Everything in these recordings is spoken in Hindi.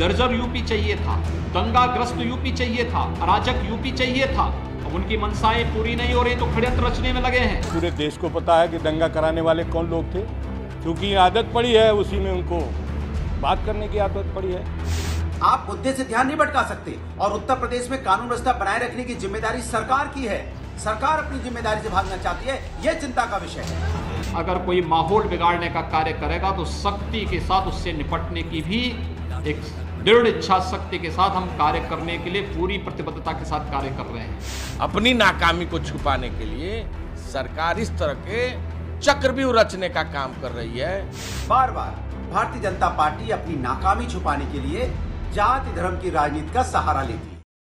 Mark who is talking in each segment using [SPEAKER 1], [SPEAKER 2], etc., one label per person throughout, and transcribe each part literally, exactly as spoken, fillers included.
[SPEAKER 1] जर्जर यूपी चाहिए था, दंगाग्रस्त यूपी चाहिए था, अराजक यूपी चाहिए था। अब उनकी मनसाएं पूरी नहीं हो रही तो षड्यंत्र रचने में लगे हैं।
[SPEAKER 2] पूरे देश को पता है कि दंगा कराने वाले कौन लोग थे, क्योंकि आदत पड़ी है, उसी में उनको बात करने की आदत पड़ी है।
[SPEAKER 3] आप मुद्दे से ध्यान नहीं भटका सकते और उत्तर प्रदेश में कानून व्यवस्था बनाए रखने की जिम्मेदारी सरकार की है। सरकार अपनी जिम्मेदारी से भागना चाहती है, यह चिंता का विषय है।
[SPEAKER 1] अगर कोई माहौल बिगाड़ने का कार्य करेगा तो सख्ती के साथ उससे निपटने की भी एक दृढ़ इच्छा शक्ति के साथ हम कार्य करने के लिए पूरी प्रतिबद्धता के साथ कार्य कर रहे हैं।
[SPEAKER 4] अपनी नाकामी को छुपाने के लिए सरकार इस तरह के चक्रव्यूह रचने का काम कर रही है।
[SPEAKER 3] बार बार भारतीय जनता पार्टी अपनी नाकामी छुपाने के लिए जाति धर्म की राजनीति का सहारा लेती है।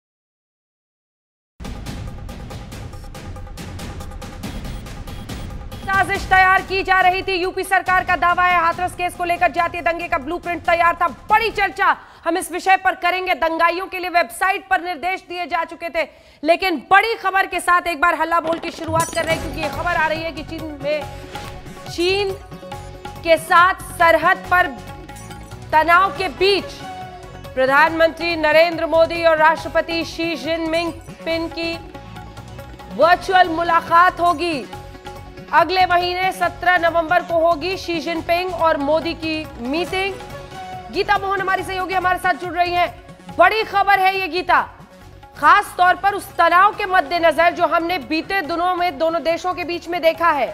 [SPEAKER 5] साजिश तैयार की जा रही थी। यूपी सरकार का दावा है हाथरस केस को लेकर जातीय दंगे का ब्लूप्रिंट तैयार था। बड़ी चर्चा हम इस विषय पर करेंगे। दंगाइयों के लिए वेबसाइट पर निर्देश दिए जा चुके थे, लेकिन बड़ी खबर के साथ एक बार हल्ला बोल की शुरुआत कर रहे हैं, क्योंकि ये खबर आ रही है कि चीन में चीन के साथ सरहद पर तनाव के बीच प्रधानमंत्री नरेंद्र मोदी और राष्ट्रपति शी जिनपिंग की वर्चुअल मुलाकात होगी। अगले महीने सत्रह नवंबर को होगी शी जिनपिंग और मोदी की मीटिंग। गीता मोहन हमारी सहयोगी हमारे साथ जुड़ रही हैं। बड़ी खबर है ये गीता, खास तौर पर उस तनाव के मद्देनजर जो हमने बीते दिनों में दोनों देशों के बीच में देखा है।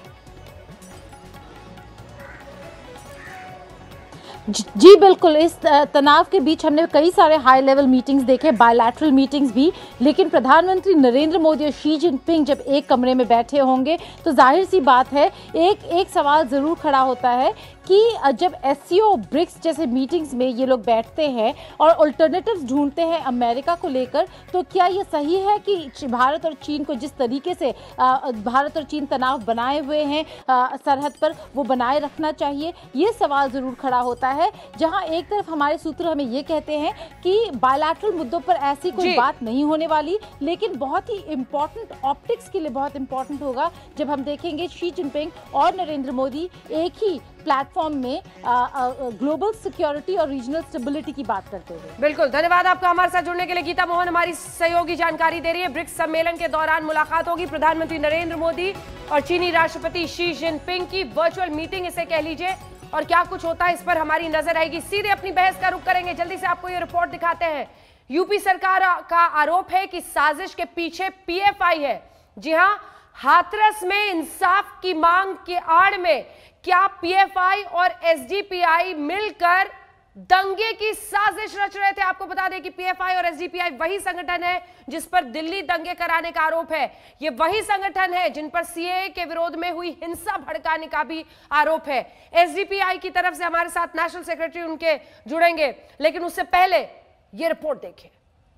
[SPEAKER 6] जी बिल्कुल, इस तनाव के बीच हमने कई सारे हाई लेवल मीटिंग्स देखे, बायलैटरल मीटिंग्स भी, लेकिन प्रधानमंत्री नरेंद्र मोदी और शी जिनपिंग जब एक कमरे में बैठे होंगे तो जाहिर सी बात है एक एक सवाल ज़रूर खड़ा होता है कि जब एससीओ ब्रिक्स जैसे मीटिंग्स में ये लोग बैठते हैं और अल्टरनेटिव्स ढूंढते हैं अमेरिका को लेकर, तो क्या ये सही है कि भारत और चीन को जिस तरीके से भारत और चीन तनाव बनाए हुए हैं सरहद पर वो बनाए रखना चाहिए? ये सवाल ज़रूर खड़ा होता है। जहां एक तरफ हमारे सूत्र हमें ये कहते हैं कि बायलैटरल मुद्दों पर ऐसी कोई बात नहीं होने वाली, लेकिन बहुत ही इंपॉर्टेंट ऑप्टिक्स के लिए बहुत इंपॉर्टेंट होगा जब हम देखेंगे शी जिनपिंग और नरेंद्र मोदी एक ही प्लेटफॉर्म में ग्लोबल सिक्योरिटी और रीजनल स्टेबिलिटी की बात करते हुए।
[SPEAKER 5] बिल्कुल, धन्यवाद आपका हमारे साथ जुड़ने के लिए। गीता मोहन हमारी सहयोगी जानकारी दे रही है। ब्रिक्स सम्मेलन के दौरान मुलाकात होगी प्रधानमंत्री नरेंद्र मोदी और चीनी राष्ट्रपति शी जिनपिंग की वर्चुअल मीटिंग इसे कह लीजिए, और क्या कुछ होता है इस पर हमारी नजर आएगी। सीधे अपनी बहस का रुख करेंगे, जल्दी से आपको ये रिपोर्ट दिखाते हैं। यूपी सरकार का आरोप है कि साजिश के पीछे पीएफआई है। जी हां, हाथरस में इंसाफ की मांग के आड़ में क्या पीएफआई और एसडीपीआई मिलकर दंगे की साजिश रच रहे थे? आपको बता दें कि पीएफआई और एसडीपीआई वही संगठन है जिस पर दिल्ली दंगे कराने का आरोप है। ये वही संगठन है जिन पर सीएए के विरोध में हुई हिंसा भड़काने का भी आरोप है। एसडीपीआई की तरफ से हमारे साथ नेशनल सेक्रेटरी उनके जुड़ेंगे, लेकिन उससे पहले ये रिपोर्ट देखें।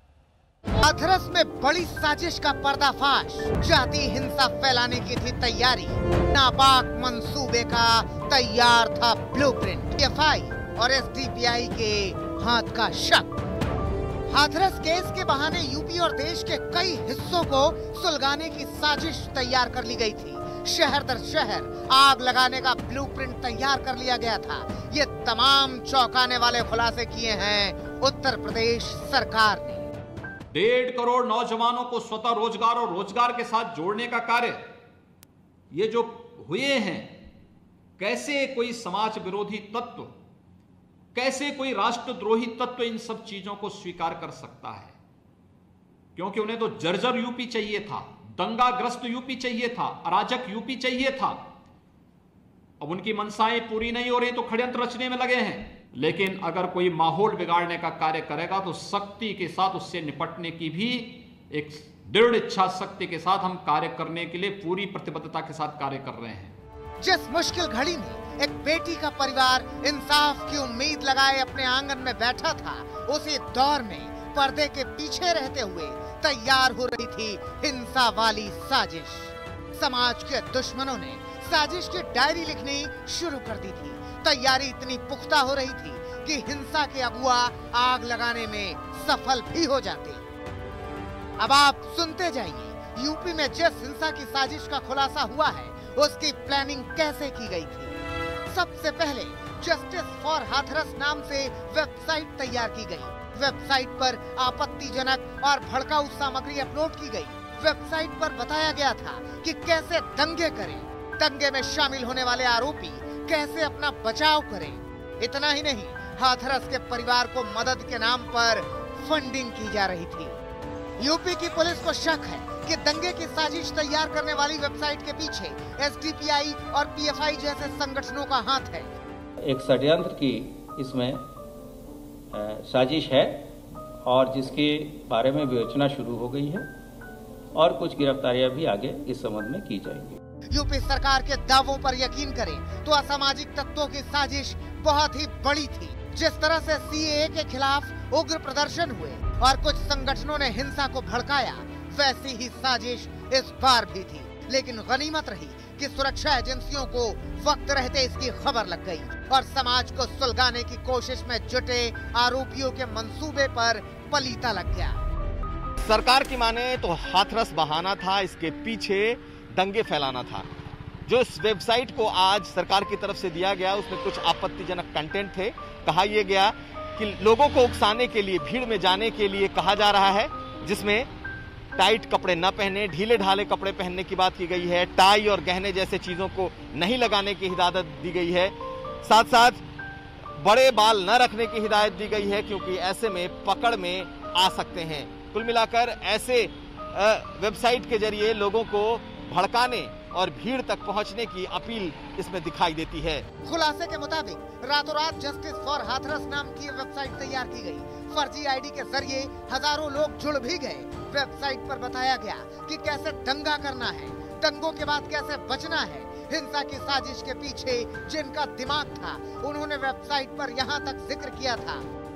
[SPEAKER 7] हाथरस में बड़ी साजिश का पर्दाफाश, जाति हिंसा फैलाने की थी तैयारी, नापाक मंसूबे का तैयार था ब्लूप्रिंट, पीएफआई और एसडीपीआई के हाथ का शक। हाथरस केस के बहाने यूपी और देश के कई हिस्सों को सुलगाने की साजिश तैयार कर ली गई थी। शहर दर शहर आग लगाने का ब्लूप्रिंट तैयार कर लिया गया था। ये तमाम चौंकाने वाले खुलासे किए हैं उत्तर प्रदेश सरकार ने।
[SPEAKER 1] डेढ़ करोड़ नौजवानों को स्वतः रोजगार और रोजगार के साथ जोड़ने का कार्य ये जो हुए हैं, कैसे कोई समाज विरोधी तत्व, कैसे कोई राष्ट्रद्रोही तत्व इन सब चीजों को स्वीकार कर सकता है? क्योंकि उन्हें तो जर्जर यूपी चाहिए था, दंगाग्रस्त यूपी चाहिए था, अराजक यूपी चाहिए था। अब उनकी मनसाएं पूरी नहीं हो रही तो षड्यंत्र रचने में लगे हैं। लेकिन अगर कोई माहौल बिगाड़ने का कार्य करेगा तो सख्ती के साथ उससे निपटने की भी एक दृढ़ इच्छा शक्ति के साथ हम कार्य करने के लिए पूरी प्रतिबद्धता के साथ कार्य कर रहे हैं।
[SPEAKER 7] जिस मुश्किल घड़ी में एक बेटी का परिवार इंसाफ की उम्मीद लगाए अपने आंगन में बैठा था, उसी दौर में पर्दे के पीछे रहते हुए तैयार हो रही थी हिंसा वाली साजिश। समाज के दुश्मनों ने साजिश की डायरी लिखनी शुरू कर दी थी। तैयारी इतनी पुख्ता हो रही थी कि हिंसा के अगुआ आग लगाने में सफल भी हो जाते। अब आप सुनते जाइए यूपी में जिस हिंसा की साजिश का खुलासा हुआ है उसकी प्लानिंग कैसे की गई थी। सबसे पहले जस्टिस फॉर हाथरस नाम से वेबसाइट तैयार की गई। वेबसाइट पर आपत्तिजनक और भड़काऊ सामग्री अपलोड की गई। वेबसाइट पर बताया गया था कि कैसे दंगे करें, दंगे में शामिल होने वाले आरोपी कैसे अपना बचाव करें। इतना ही नहीं, हाथरस के परिवार को मदद के नाम पर फंडिंग की जा रही थी। यूपी की पुलिस को शक है कि दंगे की साजिश तैयार करने वाली वेबसाइट के पीछे एस डी पी आई और पी एफ आई जैसे संगठनों का हाथ है।
[SPEAKER 8] एक षड्यंत्र की इसमें साजिश है और जिसके बारे में विवेचना शुरू हो गई है और कुछ गिरफ्तारियां भी आगे इस संबंध में की जाएंगी।
[SPEAKER 7] यूपी सरकार के दावों पर यकीन करें तो असामाजिक तत्वों की साजिश बहुत ही बड़ी थी। जिस तरह से सी ए ए के खिलाफ उग्र प्रदर्शन हुए और कुछ संगठनों ने हिंसा को भड़काया, वैसी ही साजिश इस बार भी थी। लेकिन गनीमत रही कि सुरक्षा एजेंसियों को वक्त रहते इसकी खबर लग गई और समाज को सुलगाने की कोशिश में जुटे आरोपियों के मंसूबे पर पलीता लग गया।
[SPEAKER 9] सरकार की माने तो हाथरस बहाना था, इसके पीछे दंगे फैलाना था। जो इस वेबसाइट को आज सरकार की तरफ से दिया गया उसमें कुछ आपत्तिजनक कंटेंट थे। कहा यह गया कि लोगों को उकसाने के लिए, भीड़ में जाने के लिए कहा जा रहा है, जिसमें टाइट कपड़े न पहने, ढीले ढाले कपड़े पहनने की बात की गई है। टाई और गहने जैसे चीजों को नहीं लगाने की हिदायत दी गई है। साथ साथ बड़े बाल न रखने की हिदायत दी गई है, क्योंकि ऐसे में पकड़ में आ सकते हैं। कुल मिलाकर ऐसे वेबसाइट के जरिए लोगों को भड़काने और भीड़ तक पहुंचने की अपील इसमें दिखाई देती है।
[SPEAKER 7] खुलासे के मुताबिक रातों रात जस्टिस फॉर हाथरस नाम की वेबसाइट तैयार की गई। फर्जी आई डी के जरिए हजारों लोग जुड़ भी गए। वेबसाइट पर बताया गया कि कैसे दंगा करना है, दंगों के बाद कैसे बचना है। हिंसा की साजिश के पीछे जिनका दिमाग था, उन्होंने वेबसाइट पर यहाँ तक जिक्र किया था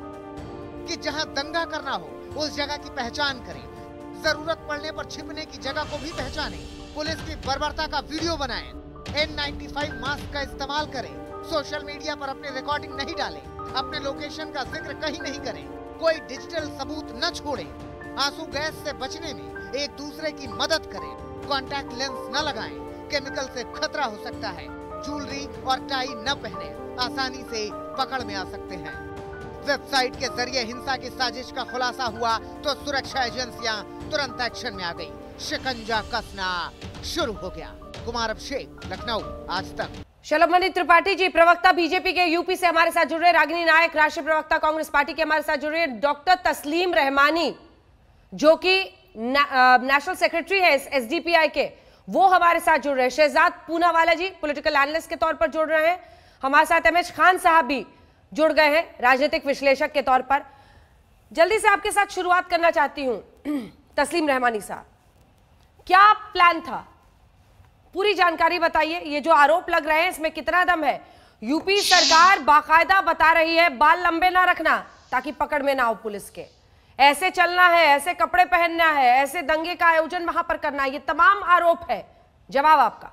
[SPEAKER 7] कि जहाँ दंगा करना हो उस जगह की पहचान करें, जरूरत पड़ने पर छिपने की जगह को भी पहचानें, पुलिस की बर्बरता का वीडियो बनाएं, एन नाइंटी फाइव मास्क का इस्तेमाल करें, सोशल मीडिया पर अपनी रिकॉर्डिंग नहीं डालें, अपने लोकेशन का जिक्र कहीं नहीं करें, कोई डिजिटल सबूत न छोड़ें, आंसू गैस से बचने में एक दूसरे की मदद करें, कॉन्टैक्ट लेंस न लगाएं, केमिकल से खतरा हो सकता है, ज्वेलरी और टाई न पहने, आसानी से पकड़ में आ सकते हैं। वेबसाइट के जरिए हिंसा की साजिश का खुलासा हुआ तो सुरक्षा एजेंसियां तुरंत एक्शन में आ गई। शिकंजा कसना शुरू हो गया। कुमार अभिषेक, लखनऊ, आज तक।
[SPEAKER 5] शलभमणि त्रिपाठी जी, प्रवक्ता बीजेपी के यूपी से हमारे साथ जुड़ रहे, रागिनी नायक राष्ट्रीय प्रवक्ता कांग्रेस पार्टी के हमारे साथ जुड़ रहे, डॉक्टर तस्लीम रहमानी जो कि नेशनल सेक्रेटरी है एस डी पी आई के, वो हमारे साथ जुड़ रहे हैं, शहजाद पूनावाला जी पॉलिटिकल एनालिस्ट के तौर पर जुड़ रहे हैं, हमारे साथ एम एच खान साहब भी जुड़ गए हैं राजनीतिक विश्लेषक के तौर पर। जल्दी से आपके साथ शुरुआत करना चाहती हूं, तस्लीम रहमानी साहब, क्या प्लान था? पूरी जानकारी बताइए। ये जो आरोप लग रहे हैं इसमें कितना दम है? यूपी सरकार बाकायदा बता रही है बाल लंबे ना रखना ताकि पकड़ में ना हो पुलिस के, ऐसे चलना है, ऐसे कपड़े पहनना है, ऐसे दंगे का आयोजन वहां पर करना है, ये तमाम आरोप है। जवाब आपका।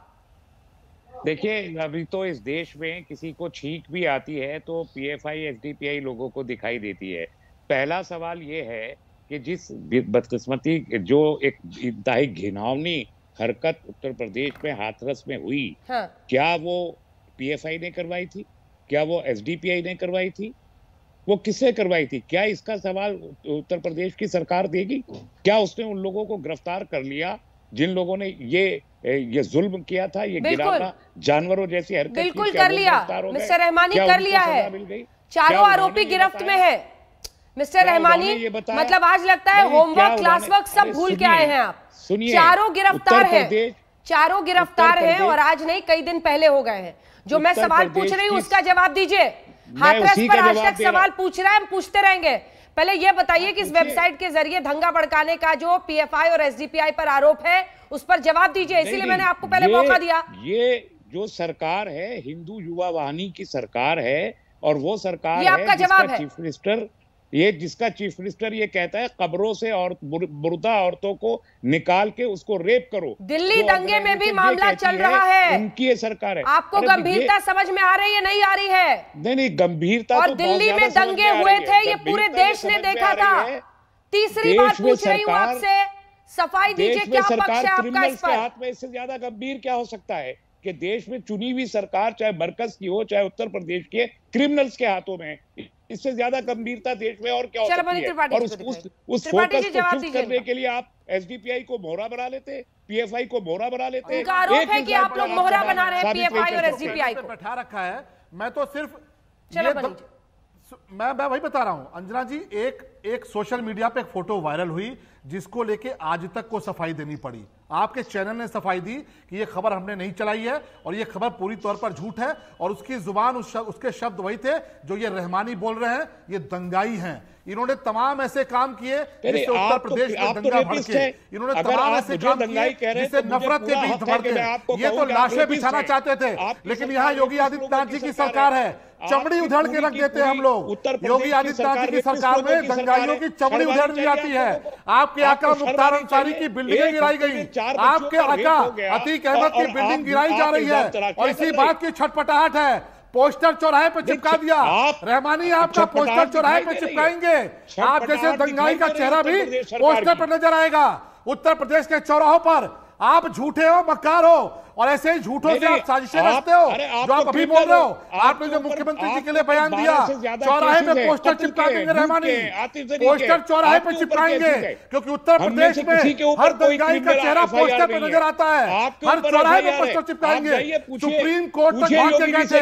[SPEAKER 10] देखिए, अभी तो इस देश में किसी को छींक भी आती है तो P F I, S D P I लोगों को दिखाई देती है। पहला सवाल ये है कि जिस बदकिस्मती जो एक इंतहाई घिनौनी हरकत उत्तर प्रदेश में हाथरस में हुई, हाँ। क्या वो पी एफ आई ने करवाई थी? क्या वो एस डी पी आई ने करवाई थी? वो किससे करवाई थी? क्या इसका सवाल उत्तर प्रदेश की सरकार देगी? क्या उसने उन लोगों को गिरफ्तार कर लिया जिन लोगों ने ये ये जुल्म किया था, ये गिराना, जानवरों जैसी हरकत?
[SPEAKER 5] बिल्कुल कर लिया मिस्टर रहमानी, कर लिया है। चारों आरोपी गिरफ्त में है मिस्टर रहमानी। मतलब आज लगता है होमवर्क, क्लास वर्क सब भूल के आए हैं आप।
[SPEAKER 10] सुनिए,
[SPEAKER 5] चारों गिरफ्तार हैं, चारों गिरफ्तार हैं और आज नहीं कई दिन पहले हो गए हैं। जो मैं सवाल पूछ रही हूँ उसका जवाब दीजिए। हाथरस पर आज तक सवाल पूछ रहा है, हम पूछते रहेंगे। पहले ये बताइए कि इस वेबसाइट के जरिए दंगा भड़काने का जो पी एफ आई और एस डी पी आई पर आरोप है उस पर जवाब दीजिए, इसीलिए मैंने आपको पहले मौका दिया।
[SPEAKER 10] ये जो सरकार है, हिंदू युवा वाहिनी की सरकार है और वो सरकार
[SPEAKER 5] ये आपका जवाब है।
[SPEAKER 10] चीफ मिनिस्टर ये जिसका चीफ मिनिस्टर ये कहता है कब्रों से और मुर्दा औरतों को निकाल के उसको रेप करो।
[SPEAKER 5] दिल्ली दंगे में भी मामला चल रहा है,
[SPEAKER 10] उनकी ये सरकार है।
[SPEAKER 5] आपको गंभीरता समझ में आ रही है नहीं आ रही है?
[SPEAKER 10] नहीं नहीं, गंभीरता
[SPEAKER 5] और दिल्ली में दंगे हुए थे, ये पूरे देश ने देखा था। तीसरी बार पूछ रही हूँ आपसे, सफाई दीजिए, क्या पक्ष है आपका इस पर?
[SPEAKER 10] हाथ में इससे ज्यादा गंभीर क्या हो सकता है? कि देश में चुनी हुई सरकार चाहे मरकज की हो चाहे उत्तर प्रदेश के क्रिमिनल्स के हाथों में, इससे ज्यादा गंभीरता देश में और क्या हो सकती है। और उस उस, उस फोकस को शिफ्ट करने के लिए आप एसडीपीआई को मोहरा बना लेते, पीएफआई को मोहरा बना लेते।
[SPEAKER 5] उनका आरोप है कि आप लोग मोहरा बना रहे हैं पीएफआई और एसडीपीआई को।
[SPEAKER 11] बैठा रखा है। मैं तो सिर्फ मैं मैं वही बता रहा हूं अंजना जी, एक एक सोशल मीडिया पे एक फोटो वायरल हुई जिसको लेके आज तक को सफाई देनी पड़ी। आपके चैनल ने सफाई दी कि ये खबर हमने नहीं चलाई है और ये खबर पूरी तौर पर झूठ है, और उसकी जुबान उस शब, उसके शब्द वही थे जो ये रहमानी बोल रहे हैं, ये दंगाई हैं। इन्होंने तमाम ऐसे काम किए जिससे उत्तर प्रदेश में दंगा भड़के, इन्होंने तमाम ऐसे काम किए जिससे नफरत के बीज भड़के। ये तो लाशें बिछाना चाहते थे, लेकिन यहाँ योगी आदित्यनाथ जी की सरकार है, चमड़ी उधड़ के रख देते हैं हम लोग। योगी आदित्यनाथ जी की सरकार में दंगाइयों की चमड़ी उधड़ दी जाती है। आपके आका मुख्तार अंसारी की बिल्डिंग गिराई गई, आपके आका अतीक अहमद की बिल्डिंग गिराई जा रही है, और इसी बात की छटपटाहट है। पोस्टर चौराहे पे चिपका दिया, रहमानी आपका पोस्टर चौराहे पे चिपकाएंगे, आप जैसे दंगाई का चेहरा भी पोस्टर पर नजर आएगा। उत्तर प्रदेश के चौराहों पर आप झूठे हो, मक्कार हो, और ऐसे ही झूठों से आप साजिशें रचते हो जो आप अभी बोल रहे हो। आपने जो मुख्यमंत्री जी के लिए बयान दिया, चौराहे पे पोस्टर चिपका देंगे रहमानी, पोस्टर चौराहे पे चिपकाएंगे, क्योंकि उत्तर प्रदेश में हर दंगाई का चेहरा पोस्टर पे नजर आता है। हर चौराहे पे पोस्टर चिपकाएंगे। सुप्रीम कोर्ट तक पहुंच के गए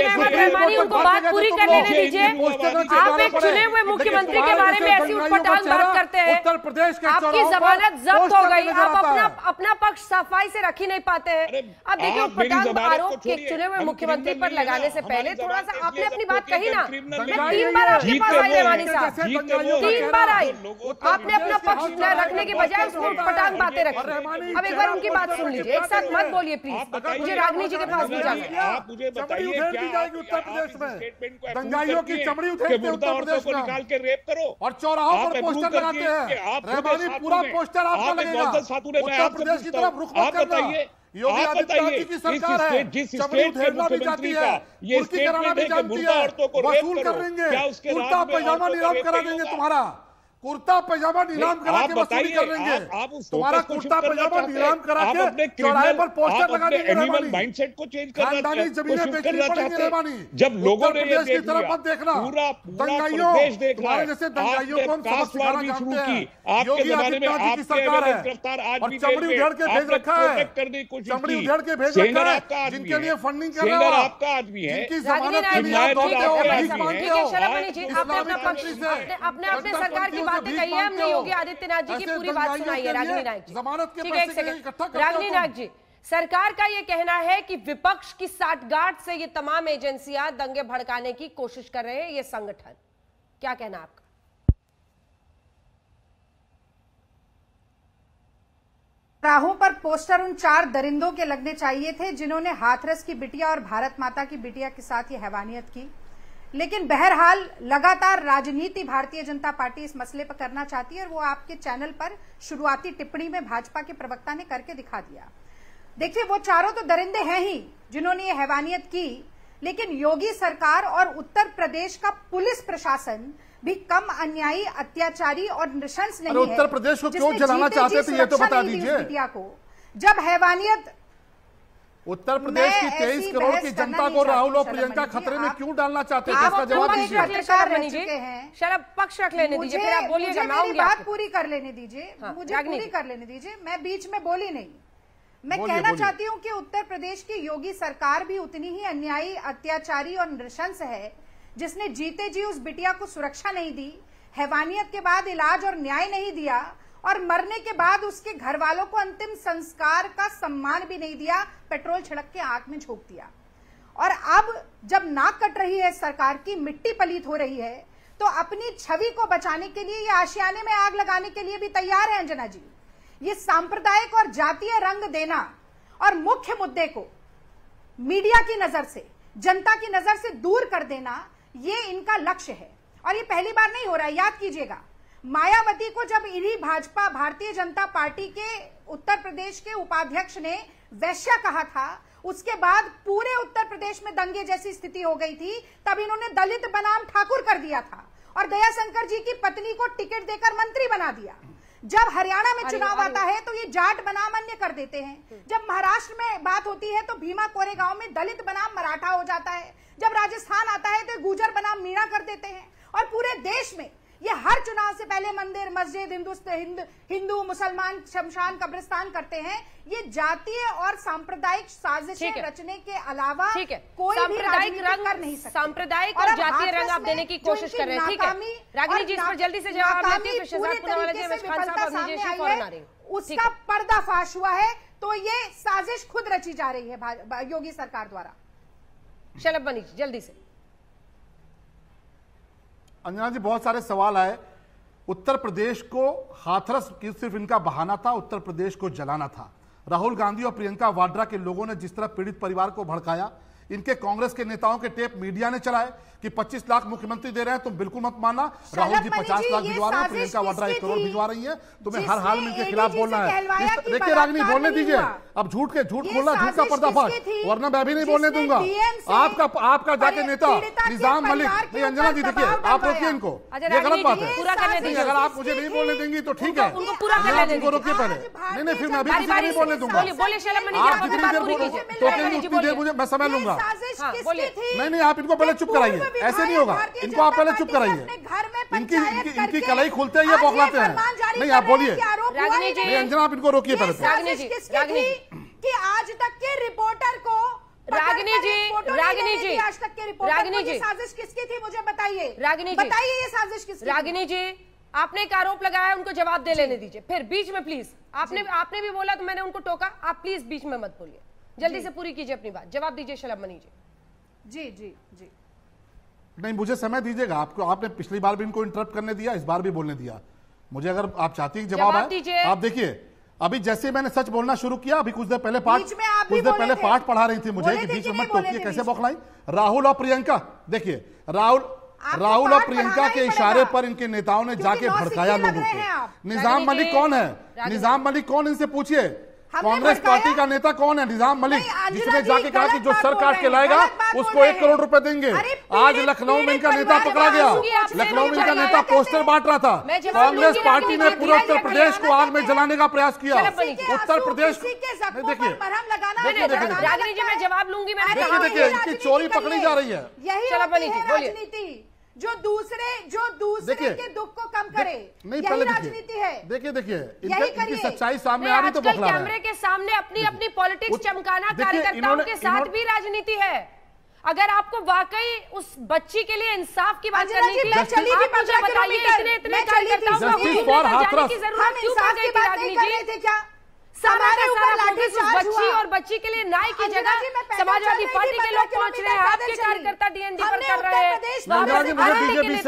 [SPEAKER 11] थे।
[SPEAKER 5] उनको बात पूरी कर लेने दीजिए। आप एक चुने हुए मुख्यमंत्री के बारे में ऐसी उटपटांग बात करते हैं।
[SPEAKER 11] उत्तर प्रदेश के
[SPEAKER 5] आपकी जमानत जब्त हो गई, आप अपना अपना पक्ष सफाई से रख ही नहीं पाते हैं। अब देखिए पठान आरोप के चुने हुए मुख्यमंत्री पर लगाने से पहले थोड़ा सा आपने अपनी बात कही ना। मैं तीन बार आपके पास आई रहमानी साहब, तीन बार आई, आपने अपना पक्ष रखने के बजाय उसको पठान बातें रखी। अब एक बार उनकी बात सुन लीजिए, एक साथ मत बोलिए प्लीज, मुझे रागनी जी के पास भी जाना।
[SPEAKER 10] आप मुझे बताइए क्या
[SPEAKER 11] उत्तर प्रदेश में दंगाइयों की चमड़ी उठेंगे उत्तर प्रदेश में,
[SPEAKER 10] निकाल के रेप करो
[SPEAKER 11] और चौराहों पर पोस्टर लगाते हैं। रहमानी पूरा पोस्टर आपका लगेगा। उत्तर प्रदेश की तरफ रुख मत करना। योगी आदित्यनाथ जी की सरकार है, चमड़ी उठेरना भी जाती है, कुर्की कराना भी जानती है, वसूल कर देंगे, कुर्ता पैजामा नीलाम करा देंगे, तुम्हारा कुर्ता पैजामा नीलाम करा के वसूली कर लेंगे। तुम्हारा कुर्ता पैजामा नीलाम करा के चौराहे पर पोस्टर लगा देंगे रहमानी।
[SPEAKER 10] माइंडसेट को चेंज करना
[SPEAKER 11] खानदानी जमीनें बेचनी पड़ेंगी रहमानी।
[SPEAKER 10] जब लोगों ने ये
[SPEAKER 11] की तरफ मत देखना, दंगाइयों तुम्हारे जैसे दंगाइयों को हम सबक सिखाना जानते हैं। योगी आदित्यनाथ जी की सरकार है और चमड़ी उधेड़ के भेज रखा है, चमड़ी उधेड़ के भेज रखा है, जिनके लिए फंडिंग कर रहा है,
[SPEAKER 10] आपका आदमी है,
[SPEAKER 11] जिनकी जमानत के लिए आप दौड़ते हो, भीख मांगते हो।
[SPEAKER 5] आपने अपना पक्ष अपने अपने सरकार की बातें कही है, हमने योगी आदित्यनाथ जी की पूरी बात सुनाई है। रागिनी नायक जी, ठीक है, एक सेकंड। रागिनी नायक जी, सरकार का ये कहना है कि विपक्ष की साठगांठ से ये तमाम एजेंसियां दंगे भड़काने की कोशिश कर रहे हैं, ये संगठन, क्या कहना आपका?
[SPEAKER 12] राहों पर पोस्टर उन चार दरिंदों के लगने चाहिए थे जिन्होंने हाथरस की बिटिया और भारत माता की बिटिया के साथ ये हैवानियत की। लेकिन बहरहाल लगातार राजनीति भारतीय जनता पार्टी इस मसले पर करना चाहती है और वो आपके चैनल पर शुरुआती टिप्पणी में भाजपा के प्रवक्ता ने करके दिखा दिया। देखिए, वो चारों तो दरिंदे हैं ही जिन्होंने ये हैवानियत की, लेकिन योगी सरकार और उत्तर प्रदेश का पुलिस प्रशासन भी कम अन्यायी, अत्याचारी और नृशंस नहीं है।
[SPEAKER 11] उत्तर प्रदेश को क्यों जलाना चाहते थे ये तो बता दीजिए।
[SPEAKER 12] बिटिया को जब हैवानियत
[SPEAKER 11] उत्तर प्रदेश की तेईस करोड़ की जनता को राहुल और प्रियंका खतरे में क्यों डालना चाहते थे, इसका जवाब दीजिए।
[SPEAKER 5] शराब पक्ष रख लेने दीजिए, फिर आप बोलिएगा। मैं
[SPEAKER 12] मेरी बात पूरी कर लेने दीजिए, मुझे पूरी कर लेने दीजिए, मैं बीच में बोली नहीं। मैं कहना चाहती हूँ कि उत्तर प्रदेश की योगी सरकार भी उतनी ही अन्यायी, अत्याचारी और नृशंस है, जिसने जीते जी उस बिटिया को सुरक्षा नहीं दी, हैवानियत के बाद इलाज और न्याय नहीं दिया, और मरने के बाद उसके घर वालों को अंतिम संस्कार का सम्मान भी नहीं दिया, पेट्रोल छिड़क के आंख में झोंक दिया। और अब जब नाक कट रही है सरकार की, मिट्टी पलीत हो रही है, तो अपनी छवि को बचाने के लिए ये आशियाने में आग लगाने के लिए भी तैयार है। अंजना जी, ये सांप्रदायिक और जातीय रंग देना और मुख्य मुद्दे को मीडिया की नजर से, जनता की नजर से दूर कर देना, ये इनका लक्ष्य है। और ये पहली बार नहीं हो रहा है, याद कीजिएगा, मायावती को जब इन्हीं भाजपा भारतीय जनता पार्टी के उत्तर प्रदेश के उपाध्यक्ष ने वैश्या कहा था, उसके बाद पूरे उत्तर प्रदेश में दंगे जैसी स्थिति हो गई थी, तब इन्होंने दलित बनाम ठाकुर कर दिया था और दयाशंकर जी की पत्नी को टिकट देकर मंत्री बना दिया। जब हरियाणा में चुनाव आता है तो ये जाट बनाम अन्य कर देते हैं। जब महाराष्ट्र में बात होती है तो भीमा कोरेगांव में दलित बनाम मराठा हो जाता है। जब राजस्थान आता है तो गुजर बनाम मीणा कर देते हैं। और पूरे देश में ये हर चुनाव से पहले मंदिर, मस्जिद, हिंदू हिंदू मुसलमान शमशान कब्रिस्तान करते हैं। ये जातीय और सांप्रदायिक साजिशें रचने के अलावा कोई भी राजनीति कर नहीं सकता।
[SPEAKER 5] सांप्रदायिक और जातीय रंग आप देने की कोशिश कर रहे हैं, ठीक है रागिनी जी, इस पर जल्दी से जवाब देती है, फिर शहजाद पूनावाला जी, खान साहब, अभिजीत जी फौरन आ रही हैं।
[SPEAKER 12] उसका पर्दाफाश हुआ है तो ये साजिश खुद रची जा रही है योगी सरकार द्वारा।
[SPEAKER 5] शलभ मनीष जल्दी से।
[SPEAKER 11] अंजना जी, बहुत सारे सवाल आए। उत्तर प्रदेश को हाथरस की सिर्फ इनका बहाना था, उत्तर प्रदेश को जलाना था। राहुल गांधी और प्रियंका वाड्रा के लोगों ने जिस तरह पीड़ित परिवार को भड़काया, इनके कांग्रेस के नेताओं के टेप मीडिया ने चलाए कि पच्चीस लाख मुख्यमंत्री दे रहे हैं, तुम बिल्कुल मत मानना। राहुल जी पचास लाख भिजवा रहे हैं, प्रियंका वाड्रा एक करोड़ भिजवा रही है। तुम्हें हर हाल में इनके खिलाफ बोलना है। देखिए रागिनी, बोलने दीजिए, अब झूठ के झूठ बोलना, झूठ का पर्दाफाश, वरना मैं भी नहीं बोलने दूंगा। आपका आपका जाके नेता निजाम मलिक, नहीं अंजना जी देखिए, आप रोकिए इनको, ये गलत बात है। अगर आप मुझे नहीं बोलने देंगी तो ठीक है, उनको रोकिए पहले। नहीं नहीं, फिर मैं अभी किसी को नहीं बोलने दूंगा। आप जितनी देर टोकेंगे उतनी देर मुझे मैं समय लूंगा। नहीं नहीं, आप इनको पहले चुप कराइए, ऐसे नहीं होगा। इनको आप पहले चुप कराइए। इनकी इनकी इनकी कलाई खुलते हैं, ये बौखलाते हैं। नहीं आप बोलिए, नहीं अंजना आप इनको रोकिए पहले।
[SPEAKER 12] कि आज तक के रिपोर्टर को
[SPEAKER 5] रागिनी जी, रागिनी जी,
[SPEAKER 12] आज तक के रिपोर्टर
[SPEAKER 5] रागिनी जी,
[SPEAKER 12] साजिश किसकी थी मुझे बताइए।
[SPEAKER 5] रागिनी जी
[SPEAKER 12] बताइए ये साजिश किसकी?
[SPEAKER 5] रागिनी जी, आपने एक आरोप लगाया, उनको जवाब दे लेने दीजिए, फिर बीच में प्लीज। आपने आपने भी बोला तो मैंने उनको टोका, आप प्लीज बीच में मत बोलिए, जल्दी से पूरी कीजिए अपनी बात। जवाब दीजिए शलभ मनी जी।
[SPEAKER 12] जी जी जी
[SPEAKER 11] नहीं, मुझे समय दीजिएगा। आपको आपने पिछली बार भी इनको इंटरप्ट करने दिया, इस बार भी बोलने दिया। मुझे अगर आप चाहती हैं जवाब आए, आप देखिए अभी जैसे मैंने सच बोलना शुरू किया, अभी कुछ देर पहले पाठ कुछ देर पहले पाठ पढ़ा रही थी मुझे कि बीच में मत टोकिए, कैसे बौखलाई। राहुल और प्रियंका, देखिए राहुल राहुल और प्रियंका के इशारे पर इनके नेताओं ने जाके भड़काया लोगों को। निजाम मलिक कौन है? निजाम मलिक कौन, इनसे पूछिए। कांग्रेस पार्टी का नेता कौन है? निजाम मलिक, जिसने जाके कहा कि जो सर काट के लाएगा उसको एक करोड़ रुपए देंगे। आज लखनऊ में इनका नेता पकड़ा गया, लखनऊ में इनका नेता पोस्टर बांट रहा था। कांग्रेस पार्टी ने पूरे उत्तर प्रदेश को आग में जलाने का प्रयास किया। उत्तर प्रदेश देखिए,
[SPEAKER 5] रागिनी जी मैं जवाब लूंगी।
[SPEAKER 11] देखिए देखिए इनकी चोरी पकड़ी जा रही है।
[SPEAKER 12] यही राजनीति जो दूसरे जो दूसरे के दुख को कम करे,
[SPEAKER 11] नहीं
[SPEAKER 12] यही
[SPEAKER 11] पहले
[SPEAKER 12] राजनीति है।
[SPEAKER 11] देखिए देखिए इनकी सच्चाई सामने आ रही तो बखला रहे हैं।
[SPEAKER 5] कैमरे के सामने अपनी अपनी पॉलिटिक्स चमकाना कार्यकर्ताओं के साथ भी राजनीति है। अगर आपको वाकई उस बच्ची के लिए इंसाफ की बात करनी थी, आप मुझे बताइए, इतने इतने कार्यकर्ताओं को जाने की जरूरत क्यों पड़ गई थी रागिनी जी? क्या हमारे ऊपर लाठीचार्ज बच्ची और बच्ची के लिए न्याय की जगह समाजवादी पार्टी के लोग पहुंच रहे हैं, आपके कार्यकर्ता डीएनडी पर कर रहे हैं।
[SPEAKER 11] मुझे बीस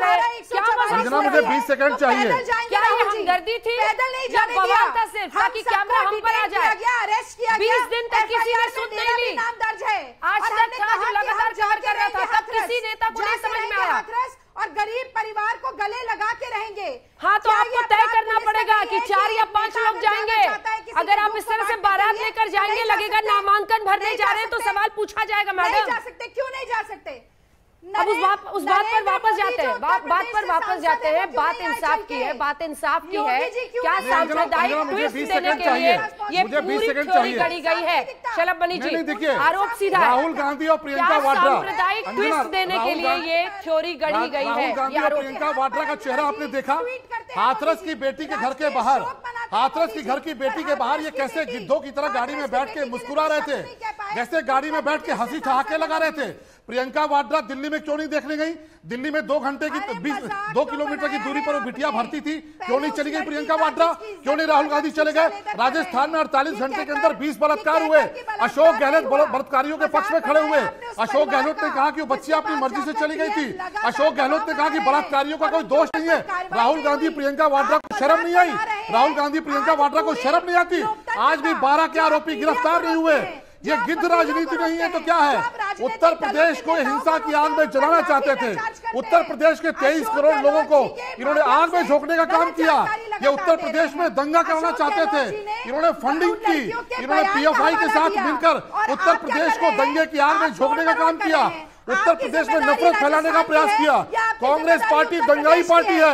[SPEAKER 11] सेकंड अंजना, मुझे बीस सेकंड चाहिए।
[SPEAKER 5] क्या ये हमदर्दी थी या बवाल था सिर्फ ताकि कैमरा हम पर आ जाए? बीस दिन तक किसी ने सुन नहीं ली। आज तक था जो लगातार कवर कर रहा था, तब किसी नेता को नहीं समझ में आया।
[SPEAKER 12] और गरीब परिवार को गले लगा के रहेंगे।
[SPEAKER 5] हाँ तो आपको तय करना पड़ेगा कि चार या पांच लोग जाएंगे। अगर आप इस तरह से बारात लेकर जाएंगे, लगेगा नामांकन भरने जा रहे हैं, तो सवाल पूछा जाएगा मैडम।
[SPEAKER 12] नहीं जा सकते, क्यों नहीं जा सकते?
[SPEAKER 5] अब उस बात उस बात पर वापस जाते हैं, बात बात पर वापस जाते हैं। बात इंसाफ की है, बात इंसाफ की है। क्या सांप्रदायिक ट्विस्ट देने के लिए ये पूरी थ्योरी गढ़ी गई है? शलभ मनी जी, आरोप सीधा है।
[SPEAKER 11] राहुल गांधी और प्रियंका वाड्रा
[SPEAKER 5] सांप्रदायिक ट्विस्ट देने के लिए ये थ्योरी गढ़ी गई है।
[SPEAKER 11] राहुल गांधी और प्रियंका वाड्रा का चेहरा आपने देखा? हाथरस की बेटी के घर के बाहर, हाथरस की घर की बेटी के बाहर ये कैसे गिद्धों की तरह गाड़ी में बैठ के मुस्कुरा रहे थे, जैसे गाड़ी में बैठ के हंसी ठहाके लगा रहे थे। प्रियंका वाड्रा दिल्ली में क्यों नहीं देखने गई? दिल्ली में दो घंटे की बीस दो किलोमीटर की दूरी पर वो बिटिया भर्ती थी, क्यों नहीं चली गई प्रियंका वाड्रा? क्यों नहीं राहुल गांधी चले गए? राजस्थान में अड़तालीस घंटे के अंदर बीस बलात्कार हुए। अशोक गहलोत बलात्कारियों के पक्ष में खड़े हुए। अशोक गहलोत ने कहा कि वो बच्ची अपनी मर्जी से चली गई थी। अशोक गहलोत ने कहा कि बलात्कारियों का कोई दोष नहीं है। राहुल गांधी प्रियंका वाड्रा को शर्म नहीं आई? राहुल गांधी प्रियंका वाड्रा को शर्म नहीं आती? आज भी बारह के आरोपी गिरफ्तार नहीं हुए। ये गिद्ध राजनीति नहीं है तो क्या है? उत्तर प्रदेश को हिंसा की आग में जलाना चाहते थे। उत्तर प्रदेश के तेईस करोड़ लोगों को इन्होंने आग में झोंकने का काम किया। ये उत्तर प्रदेश में दंगा कराना चाहते थे। इन्होंने फंडिंग की, इन्होंने पीएफआई के साथ मिलकर उत्तर प्रदेश को दंगे की आग में झोंकने का काम किया। उत्तर प्रदेश में नफरत फैलाने का प्रयास किया। कांग्रेस पार्टी दंगाई पार्टी है।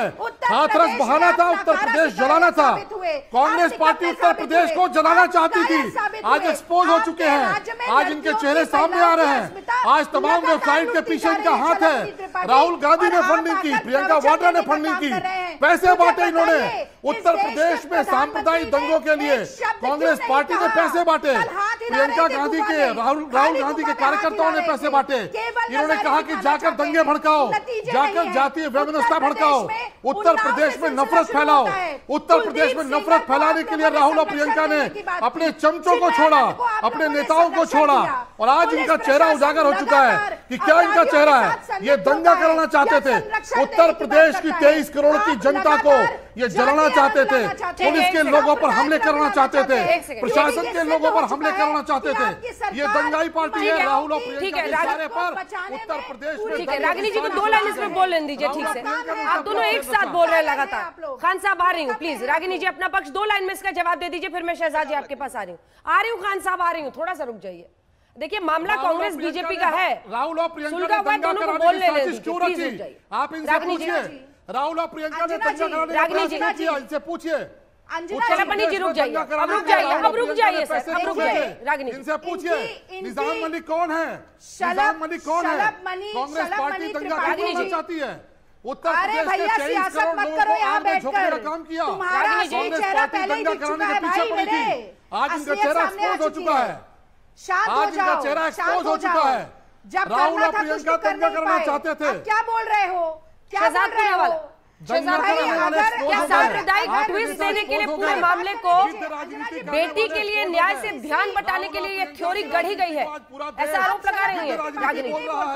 [SPEAKER 11] हाथरस बहाना था, उत्तर प्रदेश जलाना था। कांग्रेस पार्टी उत्तर प्रदेश को जलाना चाहती थी, आज एक्सपोज हो चुके हैं, आज इनके चेहरे सामने आ रहे हैं। आज तमाम वेबसाइट के पीछे इनका हाथ है। राहुल गांधी ने फंडिंग की, प्रियंका वाड्रा ने फंडिंग की, पैसे बांटे इन्होंने उत्तर प्रदेश में सांप्रदायिक दंगों के लिए। कांग्रेस पार्टी ने पैसे बांटे, प्रियंका गांधी के, राहुल राहुल गांधी के कार्यकर्ताओं ने पैसे बांटे। इन्होंने कहा कि जाकर दंगे भड़काओ, जाकर जातीय व्यवस्था भड़काओ, उत्तर प्रदेश में नफरत फैलाओ। उत्तर प्रदेश में नफरत फैलाने के लिए राहुल और प्रियंका ने अपने चमचों को छोड़ा, अपने नेताओं को छोड़ा, और आज इनका चेहरा उजागर हो चुका है कि क्या इनका चेहरा है। ये दंगा कराना चाहते थे, उत्तर प्रदेश की तेईस करोड़ की जनता को ये जलाना चाहते थे, पुलिस के लोगों पर हमले करना चाहते थे, प्रशासन के लोगों पर हमले करना चाहते थे। ये दंगाई पार्टी है राहुल और प्रियंका के इशारे पर उत्तर प्रदेश में।
[SPEAKER 5] ठीक है, रागिनी जी को दो लाइन इसमें बोल लेने दीजिए। ठीक से, आप दोनों एक साथ बोल रहे हैं लगातार। खान साहब आ रही हूँ, प्लीज रागिनी जी अपना पक्ष दो लाइन में इसका जवाब दे दीजिए, फिर मैं शहजाद जी आपके पास आ रही हूँ। आ रही हूँ खान साहब, आ रही हूँ, थोड़ा सा रुक जाइए। देखिए मामला कांग्रेस बीजेपी का है,
[SPEAKER 11] राहुल और प्रियंका
[SPEAKER 5] सुलगा हुआ दोनों को बोल ले लीजिए।
[SPEAKER 11] आप इनसे पूछिए, राहुल और प्रियंका ने दंगा कराने का प्रयास किया, इनसे पूछिए।
[SPEAKER 5] शलभमणि जी रुक जाइए, अब रुक जाइए, अब रुक जाइए सर, अब रुक जाइए रागिनी
[SPEAKER 11] इनसे पूछिए निजाम मलिक कौन है, निजाम मलिक कौन है। कांग्रेस पार्टी दंगा कराना चाहती है, उत्तर प्रदेश के तेईस करोड़ लोगों को आग में झोंकने का काम किया। कांग्रेस पार्टी दंगा कराने के पीछे पड़ी थी, आज इनका चेहरा एक्सपोज हो चुका है, आज इनका चेहरा एक्सपोज हो चुका है। राहुल और प्रियंका दंगा करना चाहते थे।
[SPEAKER 12] क्या बोल रहे हो, क्या बोल रहे हो?
[SPEAKER 5] सांप्रदायिक ट्विस्ट देने के लिए पूरे मामले को बेटी के लिए न्याय से ध्यान बटाने के लिए ये थ्योरी गढ़ी गई है, ऐसा आरोप लगा रही है रागिनी।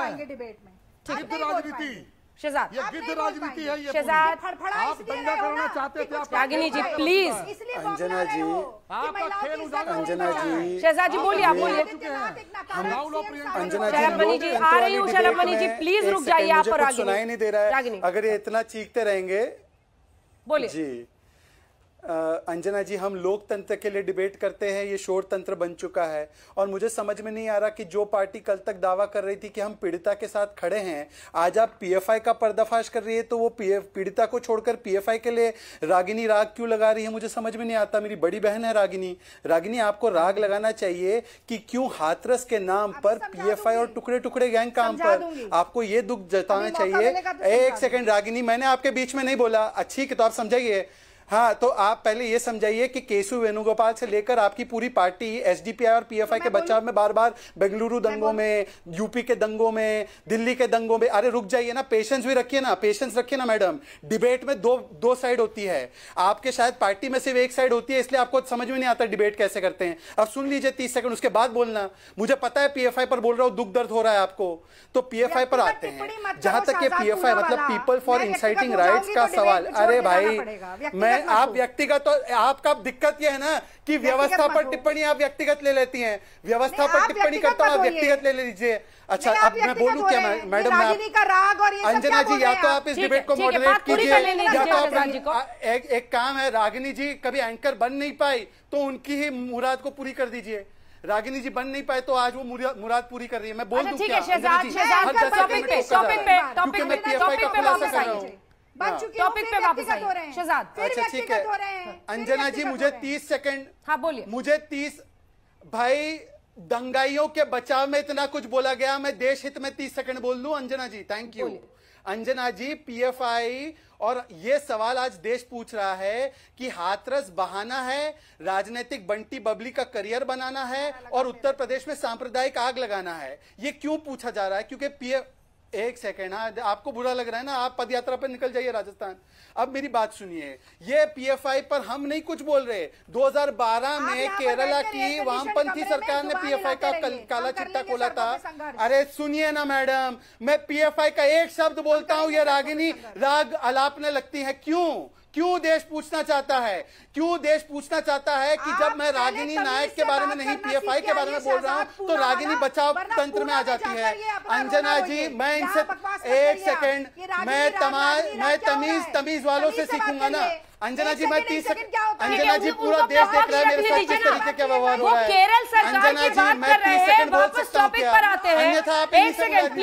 [SPEAKER 11] राजनीति
[SPEAKER 5] शहजाद,
[SPEAKER 11] ये गिद्ध राजनीति है, ये
[SPEAKER 5] शहजाद
[SPEAKER 11] आप दंगा करना चाहते थे।
[SPEAKER 5] रागिनी जी प्लीज,
[SPEAKER 13] अंजना जी,
[SPEAKER 11] आपका खेल उजागर
[SPEAKER 13] अंजना जी,
[SPEAKER 5] शहजाद जी बोलिए, आप बोलिए।
[SPEAKER 13] अंजना जी,
[SPEAKER 5] शलभमणि जी आ रही हूँ, शलभमणि जी प्लीज रुक जाइए आप और आगे।
[SPEAKER 13] सुनाई नहीं दे रहा है, अगर ये इतना चीखते रहेंगे।
[SPEAKER 5] बोलिए
[SPEAKER 13] जी। आ, अंजना जी, हम लोकतंत्र के लिए डिबेट करते हैं, ये शोर तंत्र बन चुका है। और मुझे समझ में नहीं आ रहा कि जो पार्टी कल तक दावा कर रही थी कि हम पीड़िता के साथ खड़े हैं, आज आप पीएफआई का पर्दाफाश कर रही है, तो वो पीड़िता को छोड़कर पीएफआई के लिए रागिनी राग क्यों लगा रही है, मुझे समझ में नहीं आता। मेरी बड़ी बहन है रागिनी, रागिनी आपको राग लगाना चाहिए कि क्यों हाथरस के नाम पर पीएफआई और टुकड़े टुकड़े गैंग काम पर, आपको ये दुख जताना चाहिए। एक सेकेंड रागिनी, मैंने आपके बीच में नहीं बोला, अच्छी कि तो आप समझाइए। हाँ, तो आप पहले ये समझाइए कि केशव वेणुगोपाल से लेकर आपकी पूरी पार्टी एसडीपीआई और पीएफआई के बचाव में बार बार बेंगलुरु दंगों में, यूपी के दंगों में, दिल्ली के दंगों में, अरे रुक जाइए ना, पेशेंस भी रखिए ना, पेशेंस रखिए ना मैडम। डिबेट में दो दो साइड होती है, आपके शायद पार्टी में सिर्फ एक साइड होती है, इसलिए आपको समझ में नहीं आता डिबेट कैसे करते हैं। अब सुन लीजिए तीस सेकंड, उसके बाद बोलना। मुझे पता है पीएफआई पर बोल रहा हूँ, दुख दर्द हो रहा है आपको, तो पीएफआई पर आते हैं। जहां तक ये पीएफआई मतलब पीपल फॉर इंसाइटिंग राइट्स का सवाल, अरे भाई मैं आप व्यक्तिगत, तो आपका दिक्कत यह है ना कि व्यवस्था पर टिप्पणी आप व्यक्तिगत ले लेती हैं, व्यवस्था पर टिप्पणी करता हूं, आप व्यक्तिगत ले लीजिए। अच्छा, अब मैं बोलूं क्या मैडम, अंजना जी, या तो आप इस डिबेट को मॉडरेट कीजिए, या तो आप एक, एक काम है, रागिनी जी कभी एंकर बन नहीं पाई तो उनकी ही मुराद को पूरी कर दीजिए। रागिनी जी बन नहीं पाए तो आज वो मुराद पूरी कर रही है। मैं बोल दूं क्या,
[SPEAKER 5] टॉपिक पे वापस आइए शहजाद।
[SPEAKER 13] अच्छा ठीक है अंजना जी, मुझे तीस सेकंड,
[SPEAKER 5] हाँ बोलिए।
[SPEAKER 13] मुझे तीस, भाई दंगाइयों के बचाव में इतना कुछ बोला गया, मैं देश हित में तीस सेकंड बोल दूं। Anjana ji thank you. Anjana ji, PFI और ये सवाल आज देश पूछ रहा है कि हाथरस बहाना है, राजनीतिक बंटी बबली का करियर बनाना है और उत्तर प्रदेश में सांप्रदायिक आग लगाना है। ये क्यों पूछा जा रहा है? क्योंकि पीएफ एक सेकेंड, हाँ आपको बुरा लग रहा है ना, आप पदयात्रा पर निकल जाइए राजस्थान। अब मेरी बात सुनिए, ये पीएफआई पर हम नहीं कुछ बोल रहे। दो हज़ार बारह में केरला की वामपंथी सरकार ने पीएफआई का काला चिट्टा खोला था। अरे सुनिए ना मैडम, मैं पीएफआई का एक शब्द बोलता हूं, ये रागिनी राग अलापने लगती है। क्यों क्यों देश पूछना चाहता है, क्यों देश पूछना चाहता है कि जब मैं रागिनी नायक के बारे में नहीं पीएफआई के बारे में बोल रहा हूं तो रागिनी बचाव तंत्र में आ जाती है। अंजना जी, मैं इनसे एक सेकंड, मैं तमाम मैं तमीज तमीज वालों से सीखूंगा ना। अंजना जी, मैं तीस सेकंड, अंजना जी पूरा देश देख रहा है मेरे साथ किस तरीके का व्यवहार हो रहा है।
[SPEAKER 5] केरल सरकार की बात कर रहे हैं, वापस टॉपिक पर आते हैं।
[SPEAKER 13] अन्यथा आप
[SPEAKER 5] एक सेकंड प्लीज,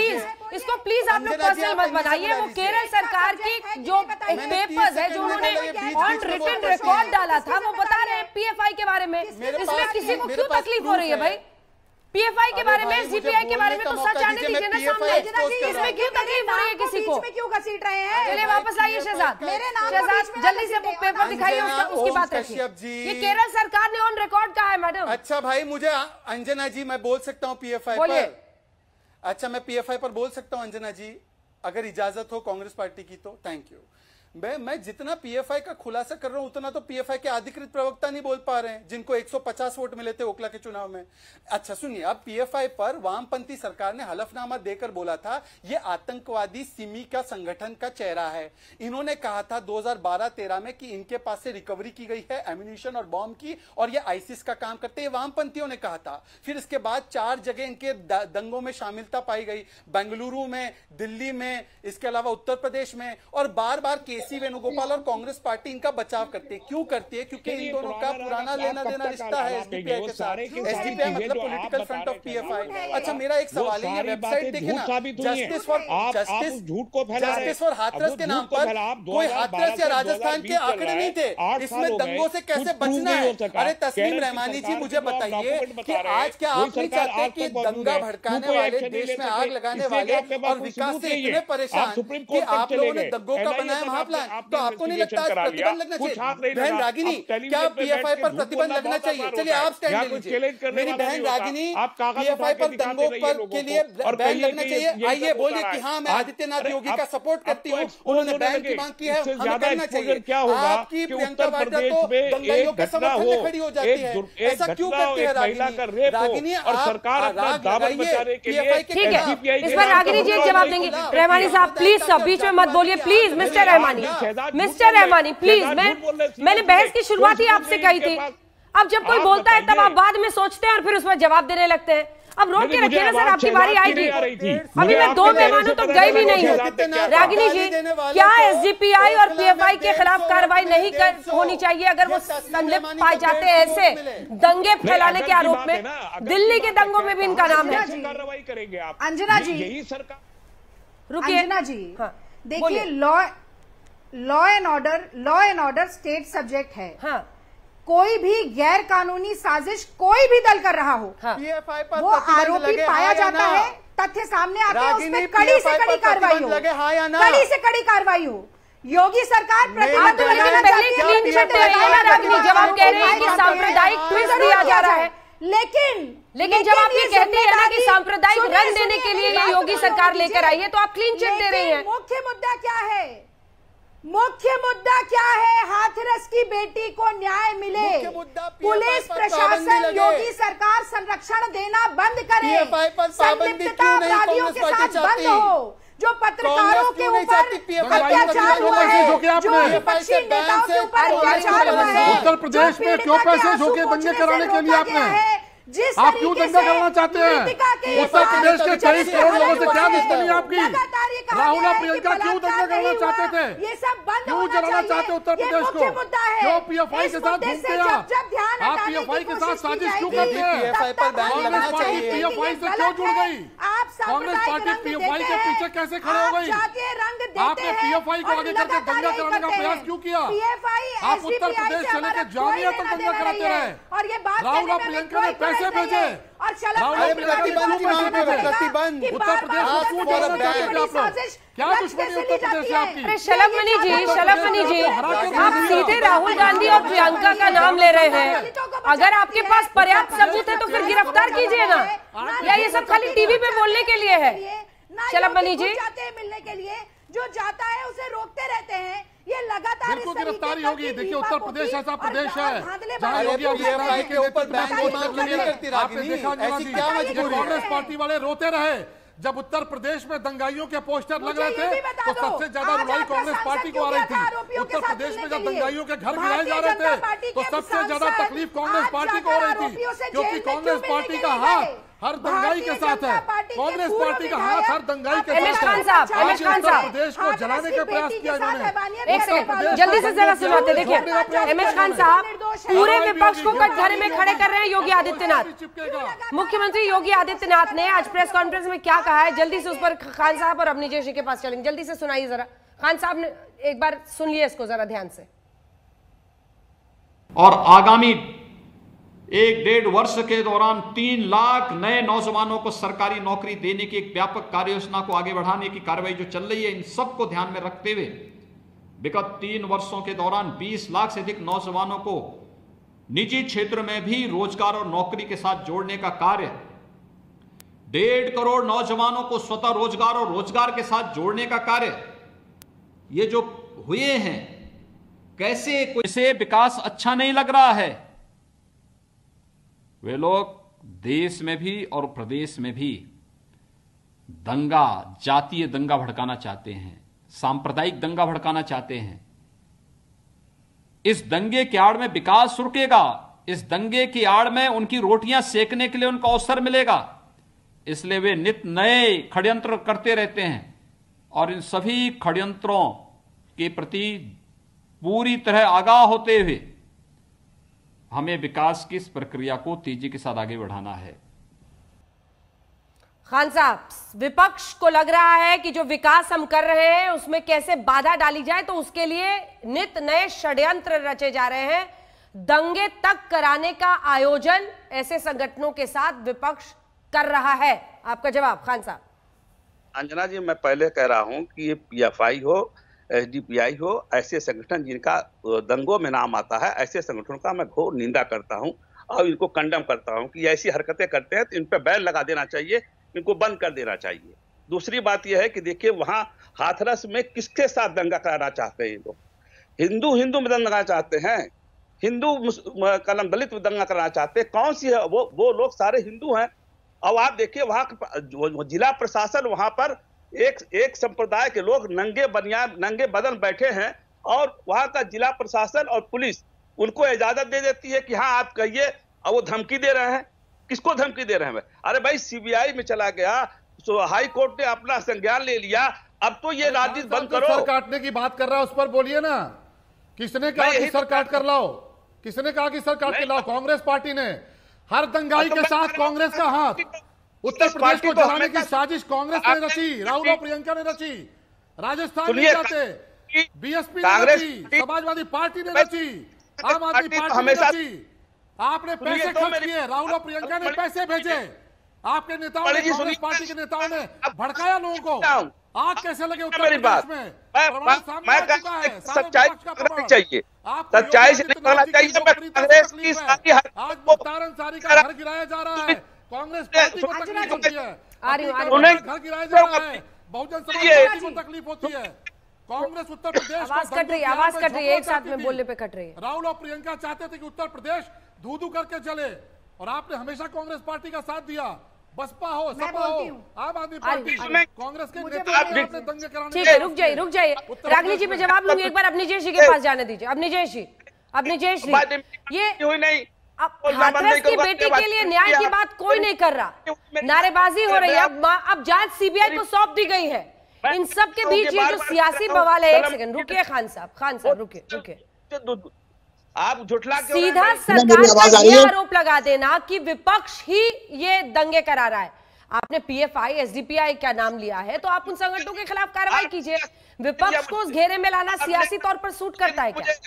[SPEAKER 5] इसको प्लीज आप लोग पर्सनल मत बनाइए। वो केरल सरकार की जो पेपर्स है जो उन्होंने ऑन रिटन रिकॉर्ड डाला था वो बता रहे हैं पीएफआई के बारे में। इसमें किसी को क्यों तकलीफ हो रही है भाई? पीएफआई के बारे में, सीपीआई के बारे में तो सच आने दीजिए ना सामने। इसमें क्यों तकलीफ हो रही है किसी को?
[SPEAKER 12] क्यों घसीट रहे हैं?
[SPEAKER 5] चलिए वापस आइए शहजाद। शहजाद जल्दी से पेपर दिखाइए, उसकी बात रखिए। ये केरल सरकार ने ऑन रिकॉर्ड कहा है मैडम।
[SPEAKER 13] अच्छा भाई, मुझे अंजना जी मैं बोल सकता हूँ पीएफआई पर? अच्छा मैं पीएफआई पर बोल सकता हूँ अंजना जी, अगर इजाजत हो कांग्रेस पार्टी की तो? Thank you. मैं मैं जितना पीएफआई का खुलासा कर रहा हूं उतना तो पीएफआई के अधिकृत प्रवक्ता नहीं बोल पा रहे हैं, जिनको एक सौ पचास वोट मिले थे ओखला के चुनाव में। अच्छा सुनिए, अब पीएफआई पर वामपंथी सरकार ने हलफनामा देकर बोला था ये आतंकवादी सिमी का संगठन का चेहरा है। इन्होंने कहा था दो हज़ार बारह तेरह में कि इनके पास से रिकवरी की गई है एम्यूनिशन और बॉम्ब की, और ये आईसिस का काम करते हैं, वामपंथियों ने कहा था। फिर इसके बाद चार जगह इनके दंगों में शामिलता पाई गई, बेंगलुरु में, दिल्ली में, इसके अलावा उत्तर प्रदेश में, और बार बार केसी वेणुगोपाल और कांग्रेस पार्टी इनका बचाव करती है। क्यों करती है? क्योंकि इन दोनों का पुराना लेना देना रिश्ता है एसडीपीआई के साथ। एसडीपीआई मतलब पॉलिटिकल फ्रंट ऑफ पीएफआई। अच्छा मेरा एक सवाल है, ये वेबसाइट देखिए ना, जस्टिस फॉर जस्टिस झूठ को फैला जस्टिस फॉर हाथरस के नाम पर कोई हाथरस या राजस्थान के आंकड़े नहीं थे। इसमें दंगों से कैसे बचना है? अरे तस्लीम रहमानी जी मुझे बताइए कि आज क्या आप नहीं चाहते कि दंगा भड़काने वाले, देश में आग लगाने वाले और विकास से इतने परेशान कि आप लोगों ने दंगों का बनाया महाप्लान, तो आपको नहीं लगता प्रतिबंध लगना चाहिए? बहन रागिनी, क्या पीएफआई पर प्रतिबंध लगना चाहिए? चलिए आप स्टैंड ले लीजिए। मेरी बहन रागिनी, पीएफआई पर दंगों पर के लिए बैन लगना चाहिए? आइए बोलिए कि हाँ मैं आदित्यनाथ योगी का सपोर्ट करती हूँ, उन्होंने बैन की मांग की है, हमें करना चाहिए। आपकी प्रियंका वाड्रा तो दंगाइयों के समर्थन में खड़ी हो जाती है, ऐसा क्यों करती है रागिनी? रागिनी आप राग लगाइए पीएफआई के।
[SPEAKER 5] ठीक है, इस पर रागिनी जी एक जवाब देंगे। रहमानी साहब प्लीज सब बीच में मत बोलिए please. Mister Rahmani, mister Rahmani please, मैं मैंने बहस की शुरुआत ही आपसे कही थी। अब जब कोई बोलता है तब आप बाद में सोचते हैं और फिर उस पर जवाब देने लगते हैं। अब रोक के रखिए ना सर, आपकी बारी आएगी। अभी मैं दो मेहमानों तो गई भी नहीं हूँ। रागिनी जी, क्या एसडीपीआई और पीएफआई के खिलाफ कार्रवाई नहीं कर, होनी चाहिए अगर वो संलिप्त पाए जाते हैं ऐसे दंगे फैलाने के आरोप में? दिल्ली के दंगों में भी इनका नाम है।
[SPEAKER 10] कार्रवाई करेंगे आप?
[SPEAKER 12] अंजना जी
[SPEAKER 10] यही सरकार,
[SPEAKER 12] रुकिए। अंजना जी देखिए, law law and order law and order state subject है।
[SPEAKER 5] हाँ।
[SPEAKER 12] कोई भी गैर कानूनी साजिश कोई भी दल कर रहा हो,
[SPEAKER 5] हाँ।
[SPEAKER 12] वो आरोपी पाया जाता है, तथ्य सामने आते हैं, उसमें कड़ी से कड़ी कार्रवाई हो, कड़ी से कड़ी कार्रवाई हो। योगी सरकार
[SPEAKER 5] जवाब कह रहे हैं कि सांप्रदायिक ट्विस्ट दिया जा रहा है,
[SPEAKER 12] लेकिन
[SPEAKER 5] लेकिन जब आप ये कहते हैं ना कि सांप्रदायिक रंग देने के लिए ये योगी सरकार लेकर आई है, तो आप क्लीन चिट दे रही हैं।
[SPEAKER 12] मुख्य मुद्दा क्या है? मुख्य मुद्दा क्या है? हाथरस की बेटी को न्याय मिले। पुलिस प्रशासन, योगी सरकार संरक्षण देना बंद करे, संलिप्तता अपराधियों के साथ बंद हो। जो पत्रकारों के ऊपर अत्याचार हुआ है, जो विपक्षी नेताओं के ऊपर अत्याचार हुआ है,
[SPEAKER 11] उत्तर प्रदेश में क्यों पैसे झोंके दंगे कराने के लिए आपने?
[SPEAKER 12] जिस
[SPEAKER 11] आप क्यों दंगा कराना चाहते हैं? उत्तर प्रदेश के तेईस करोड़ लोगों से क्या दुश्मनी है आपकी? राहुल और प्रियंका क्यों दंगा कराना चाहते थे?
[SPEAKER 12] ये सब बंद
[SPEAKER 11] क्यों जलाना चाहते उत्तर प्रदेश को? क्यों पीएफआई के साथ घूमते हैं आप? पीएफआई के साथ साजिश क्यों करते हैं? कांग्रेस पार्टी पीएफआई से क्यों जुड़ गई? कांग्रेस पार्टी पीएफआई के पीछे कैसे खड़े हो गई? आपने पीएफआई को आगे करके दंगा कराने का प्रयास क्यों किया? आप उत्तर प्रदेश चले के जामिया तक दंगा कराते रहे। राहुल और प्रियंका ने पैसे भेजे
[SPEAKER 12] और
[SPEAKER 13] प्रतिबंध की मांग पे प्रतिबंध
[SPEAKER 11] उत्तर प्रदेश को क्यों जोड़ना चाहते थे आप लोग? क्या दुश्मनी उत्तर प्रदेश से आपकी?
[SPEAKER 5] अरे शलभमणि जी, शलभमणि जी, आप सीधे राहुल गांधी और प्रियंका का नाम ले रहे हैं। अगर आपके पास पर्याप्त सबूत है तो फिर गिरफ्तार कीजिए ना, या ये सब खाली टीवी पे बोलने के लिए है? शलभमणि जी,
[SPEAKER 12] मिलने के लिए जो जाता है उसे रोकते रहते हैं, ये लगातार
[SPEAKER 11] बिल्कुल गिरफ्तारी होगी। देखिए उत्तर प्रदेश ऐसा प्रदेश है जहाँ योगी
[SPEAKER 13] आदित्यनाथ के ऊपर बैन
[SPEAKER 11] आपने देखा कांग्रेस पार्टी वाले रोते रहे जब उत्तर प्रदेश में दंगाइयों के पोस्टर लग रहे थे, तो सबसे ज्यादा रुलाई कांग्रेस पार्टी को आ रही थी। उत्तर प्रदेश में जब दंगाइयों के घर गिराए जा रहे थे तो सबसे ज्यादा तकलीफ कांग्रेस पार्टी को हो रही थी, क्योंकि कांग्रेस पार्टी का हाथ हर दंगाई के साथ है। कांग्रेस पार्टी का हाथ हर दंगाई के साथ है। आज उत्तर प्रदेश को जलाने का प्रयास किया इन्होंने।
[SPEAKER 5] एक सेकंड जल्दी से जरा सुनाते। देखिए एम एच खान साहब, पूरे विपक्ष को कटघरे में खड़े कर रहे हैं योगी आदित्यनाथ। मुख्यमंत्री योगी आदित्यनाथ ने आज प्रेस कॉन्फ्रेंस में क्या कहा है, जल्दी से उस पर खान साहब और अवनी जोशी के पास चलेंगे। जल्दी से सुनाइए जरा, खान साहब ने एक बार सुन लिए इसको जरा ध्यान से।
[SPEAKER 1] और आगामी एक डेढ़ वर्ष के दौरान तीन लाख नए नौजवानों को सरकारी नौकरी देने की एक व्यापक कार्य योजना को आगे बढ़ाने की कार्रवाई जो चल रही है, इन सबको ध्यान में रखते हुए विगत तीन वर्षों के दौरान बीस लाख से अधिक नौजवानों को निजी क्षेत्र में भी रोजगार और नौकरी के साथ जोड़ने का कार्य, डेढ़ करोड़ नौजवानों को स्वतः रोजगार और रोजगार के साथ जोड़ने का कार्य, ये जो हुए हैं, कैसे कोई से विकास अच्छा नहीं लग रहा है, वे लोग देश में भी और प्रदेश में भी दंगा, जातीय दंगा भड़काना चाहते हैं, सांप्रदायिक दंगा भड़काना चाहते हैं। इस दंगे की आड़ में विकास रुकेगा, इस दंगे की आड़ में उनकी रोटियां सेकने के लिए उनको अवसर मिलेगा, इसलिए वे नित नए षड्यंत्र करते रहते हैं। और इन सभी षड्यंत्रों के प्रति पूरी तरह आगाह होते हुए हमें विकास की इस प्रक्रिया को तेजी के साथ आगे बढ़ाना है।
[SPEAKER 5] खान साहब, विपक्ष को लग रहा है कि जो विकास हम कर रहे हैं उसमें कैसे बाधा डाली जाए, तो उसके लिए नित नए षड्यंत्र रचे जा रहे हैं। दंगे तक कराने का आयोजन ऐसे संगठनों के साथ विपक्ष कर रहा है। आपका जवाब खान साहब।
[SPEAKER 14] अंजना जी, मैं पहले कह रहा हूं कि ये पीएफआई हो, एसडीपीआई हो, ऐसे संगठन जिनका दंगों में नाम आता है, ऐसे संगठनों का मैं घोर निंदा करता हूं और इनको कंडम करता हूं कि ऐसी हरकतें करते हैं तो इन पर बैन लगा देना चाहिए, इनको बंद कर देना चाहिए। दूसरी बात यह है कि देखिए वहां हाथरस में किसके साथ दंगा कराना चाहते हैं ये लोग? हिंदू हिंदू में दंगा कराना चाहते हैं, हिंदू कलम दलित में दंगा कराना चाहते हैं। कौन सी है वो वो लोग सारे हिंदू हैं। अब आप देखिए वहां जिला प्रशासन वहां पर एक एक संप्रदाय के लोग नंगे बनियान नंगे बदन बैठे हैं और वहां का जिला प्रशासन और पुलिस उनको इजाजत दे देती है कि हाँ आप कहिए, और वो धमकी दे रहे हैं। किसको धमकी दे रहे हैं? अरे भाई सीबीआई में चला गया, तो हाई कोर्ट ने अपना संज्ञान ले लिया, अब तो ये राजनीति बंद करो।
[SPEAKER 11] सर काटने की बात कर रहा है, उस पर बोलिए ना। किसने कहा कि सर काट कर लाओ? किसने कहा कि सर काट कर लाओ? कांग्रेस पार्टी ने। हर दंगाई के साथ कांग्रेस का हाथ। उत्तर प्रदेश को जलाने की साजिश कांग्रेस ने रची, राहुल और प्रियंका ने रची। राजस्थान में जाते बीएसपी ने रची, समाजवादी पार्टी ने रची, आम आदमी पार्टी ने रची। आपने पैसे खर्च किए, राहुल और प्रियंका ने पैसे भेजे, आपके नेताओं ने, कांग्रेस पार्टी के नेताओं ने भड़काया लोगों को। आग कैसे लगे उत्तर प्रदेश में?
[SPEAKER 14] सच्चाई चाहिए, सच्चाई से निकलना चाहिए। कांग्रेस की सारी
[SPEAKER 11] आज मुख्तार अंसारी का घर गिराया जा रहा है, कांग्रेस पार्टी को तकलीफ होती है, घर गिराया जा रहा है, बहुजन समाज पार्टी को तकलीफ होती है। कांग्रेस उत्तर प्रदेश
[SPEAKER 5] आवाज कट रही है, आवाज कट रही है, एक साथ में बोलने पे कट रही है।
[SPEAKER 11] राहुल और प्रियंका चाहते थे कि उत्तर प्रदेश धू धू करके चले और आपने हमेशा कांग्रेस पार्टी का साथ दिया। बसपा हो, सपा हो, आम आदमी पार्टी, कांग्रेस के नेता आपने दंगे कराने।
[SPEAKER 5] ठीक है, रुक जाइए रुक जाइए रागनी जी, मैं जवाब लूंगी। एक बार अवनीजेश जी के पास जाने दीजिए। अवनीजेश जी, अवनीजेश जी, ये
[SPEAKER 14] नहीं
[SPEAKER 5] हाथरस की बेटी के लिए न्याय की बात कोई नहीं कर रहा, नारेबाजी हो रही है। अब अब जांच सीबीआई को सौंप दी गई है। इन सब के बीच ये जो सियासी बवाल है, एक सेकंड रुकिए खान साहब, खान साहब रुकिए रुकिए।
[SPEAKER 14] आप झुठला
[SPEAKER 5] सीधा सरकार पर ये आरोप लगा देना कि विपक्ष ही ये दंगे करा रहा है। आपने पीएफआई, एसडीपीआई क्या नाम लिया है, तो आप उन संगठनों के खिलाफ कार्रवाई कीजिए। विपक्ष को उस घेरे में लाना सियासी तौर पर सूट करता है क्या?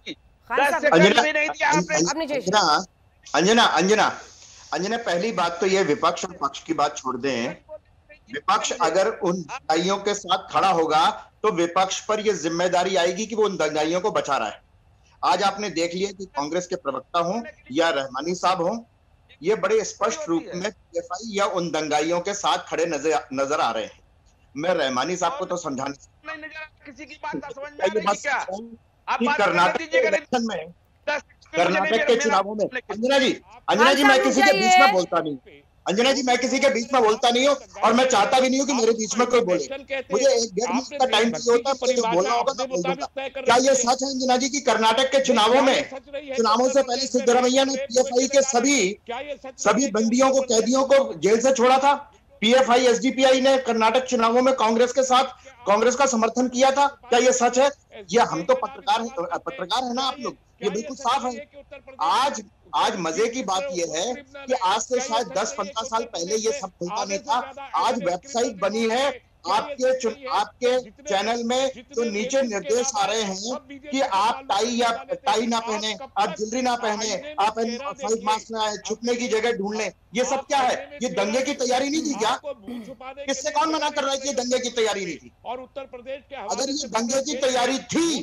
[SPEAKER 15] अंजना अंजना अंजना पहली बात तो ये विपक्ष और पक्ष की बात छोड़ दें। विपक्ष अगर उन दंगाइयों के साथ खड़ा होगा तो विपक्ष पर यह जिम्मेदारी आएगी कि वो उन दंगाइयों को बचा रहा है। आज आपने देख लिया कि कांग्रेस के प्रवक्ता हों या रहमानी साहब हों, ये बड़े स्पष्ट रूप में पीएफआई या उन दंगाइयों के साथ खड़े नजर नजर आ रहे हैं। मैं रहमानी साहब को तो समझाने
[SPEAKER 14] किसी की बात ना समझ में आ रही क्या?
[SPEAKER 15] कर्नाटक के इलेक्शन में, कर्नाटक के चुनावों में, अंजना जी अंजना जी मैं किसी के बीच में बोलता नहीं, अंजना जी मैं किसी के बीच में बोलता नहीं हूँ और मैं चाहता भी नहीं हूँ कि मेरे बीच में कोई बोले। मुझे एक डेढ़ मिनट का टाइम चाहिए होता है, मुझे बोलना होगा तो बोल दूंगा। क्या ये सच है अंजना जी कि कर्नाटक के चुनावों में, चुनावों से पहले सिद्धरामैया ने पीएफआई के सभी सभी बंदियों को, कैदियों को जेल से छोड़ा था? पीएफआई एसडीपीआई ने कर्नाटक चुनावों में कांग्रेस के साथ कांग्रेस का समर्थन किया था? क्या ये सच है? ये हम तो पत्रकार हैं, पत्रकार है ना आप लोग, ये बिल्कुल साफ है। आज आज मजे की बात यह है कि आज से शायद दस पंद्रह साल पहले ये सब खुलता नहीं था। आज वेबसाइट बनी है, आपके आपके चैनल में तो नीचे निर्देश आ रहे हैं कि आप टाई या टाई ना पहने, आप ज्वेलरी ना पहने, आप फाइव मास्क ना छुपने की जगह ढूंढ लें। ये सब क्या है? ये दंगे की तैयारी नहीं थी क्या? किससे कौन मना कर रहा है कि ये दंगे की तैयारी नहीं थी?
[SPEAKER 10] और उत्तर प्रदेश के
[SPEAKER 15] अगर ये दंगे की तैयारी थी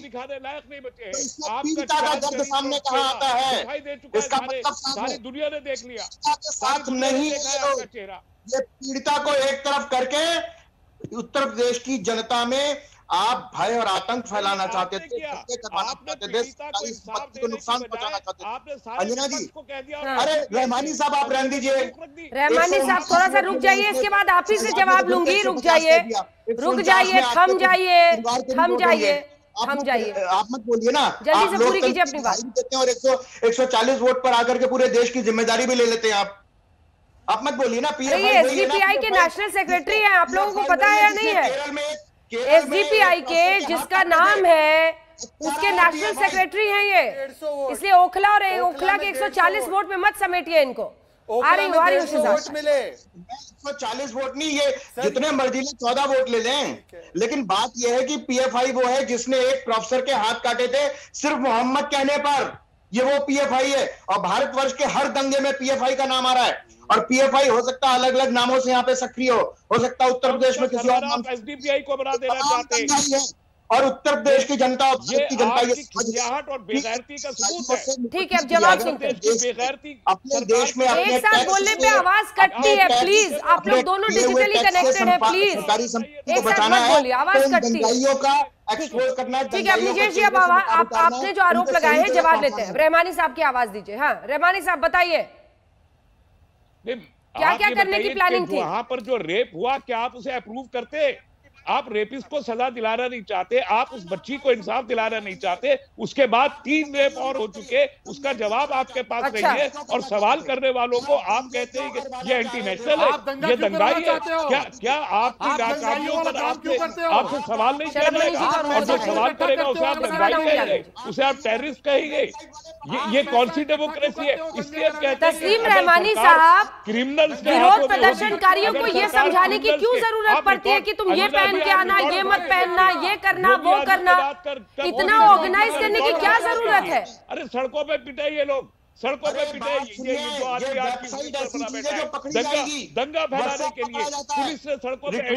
[SPEAKER 15] तो इसमें पीड़िता का दर्द सामने कहाँ आता है? इसका मतलब सारी
[SPEAKER 10] दुनिया ने देख लिया।
[SPEAKER 15] साथ नहीं है, ये पीड़िता को एक तरफ करके उत्तर प्रदेश की जनता में आप भय और आतंक फैलाना चाहते थे, करवाना चाहते थे, सरकारी संपत्ति को नुकसान पहुंचाना चाहते थे। अंजना जी, अरे रहमानी साहब आप रहने दीजिए।
[SPEAKER 5] रहमानी साहब थोड़ा सा रुक जाइए, इसके बाद आप ही से जवाब लूंगी। रुक जाइए, रुक जाइए, थम जाइए, थम जाइए, थम जाइए,
[SPEAKER 15] आप मत बोलिए ना।
[SPEAKER 5] जल्दी से पूरी कीजिए अपनी बात।
[SPEAKER 15] देते हैं और एक सौ चालीस वोट पर आकर के पूरे देश की जिम्मेदारी भी ले लेते हैं आप आप मत बोलिए ना।
[SPEAKER 5] ये एसडीपीआई के नेशनल सेक्रेटरी हैं, आप लोगों को पता है या नहीं है? एसडीपीआई के जिसका नाम है उसके नेशनल सेक्रेटरी हैं ये, इसलिए ओखला और ओखला के एक सौ चालीस वोट में मत समेटिए इनको। आ रही आ रही
[SPEAKER 15] वोट मिले एक सौ चालीस वोट नहीं, ये जितने मर्जी ले चौदह वोट ले लें, लेकिन बात यह है कि पीएफआई वो है जिसने एक प्रोफेसर के हाथ काटे थे सिर्फ मोहम्मद कहने पर। ये वो पीएफआई है और भारतवर्ष के हर दंगे में पीएफआई का नाम आ रहा है। और पीएफआई हो सकता है अलग अलग नामों से यहाँ पे सक्रिय हो हो सकता है उत्तर प्रदेश में किसी और नाम से
[SPEAKER 10] एसडीपीआई को बना देना चाहते
[SPEAKER 15] हैं। और उत्तर प्रदेश की जनता और भारत की जनता ये
[SPEAKER 10] और बेगैरती का सबूत है।
[SPEAKER 5] ठीक है, अब जवाब सुनते हैं।
[SPEAKER 15] अपने देश में
[SPEAKER 5] एक साथ बोलने पे आवाज कटती है, प्लीज आप लोग दोनों डिजिटली कनेक्टेड है, प्लीज एक साथ मत बोलिए, आवाज कटती है।
[SPEAKER 15] का एक्सपोज करना है।
[SPEAKER 5] ठीक है, निजेश जी अब आप आपने जो आरोप लगाए हैं जवाब लेते हैं। रहमानी साहब की आवाज दीजिए। हाँ रहमानी साहब बताइए क्या क्या करने की प्लानिंग थी?
[SPEAKER 10] वहां पर जो रेप हुआ क्या आप उसे अप्रूव करते? आप रेपिस्ट को सजा दिलाना नहीं चाहते, आप उस बच्ची को इंसाफ दिलाना नहीं चाहते, उसके बाद तीन रेप और हो चुके, उसका जवाब आपके पास अच्छा। नहीं है और सवाल करने वालों को आप कहते हैं कि ये एंटी नेशनल है, ये दंगाई है। क्या क्या आपकी नाकामियों पर आपसे आपसे सवाल नहीं किया जाएगा? और जो सवाल करेगा उसे आप दंगाई कहेंगे, उसे आप टेररिस्ट कहेंगे? ये ये कौन सी डेमोक्रेसी है? इसलिए कहते हैं
[SPEAKER 5] तस्लीम रहमानी साहब,
[SPEAKER 10] क्रिमिनल्स
[SPEAKER 5] विरोध प्रदर्शनकारियों को ये समझाने की क्यों जरूरत पड़ती है कि तुम ये पहन के आना, ये मत पहनना, ये करना, वो करना? इतना ऑर्गेनाइज करने की क्या जरूरत है?
[SPEAKER 10] अरे सड़कों पे पिटे ये लोग, सड़कों पे पिटे ये जो आदमी आदमी दंगा फैलाने के लिए पुलिस ने सड़कों पे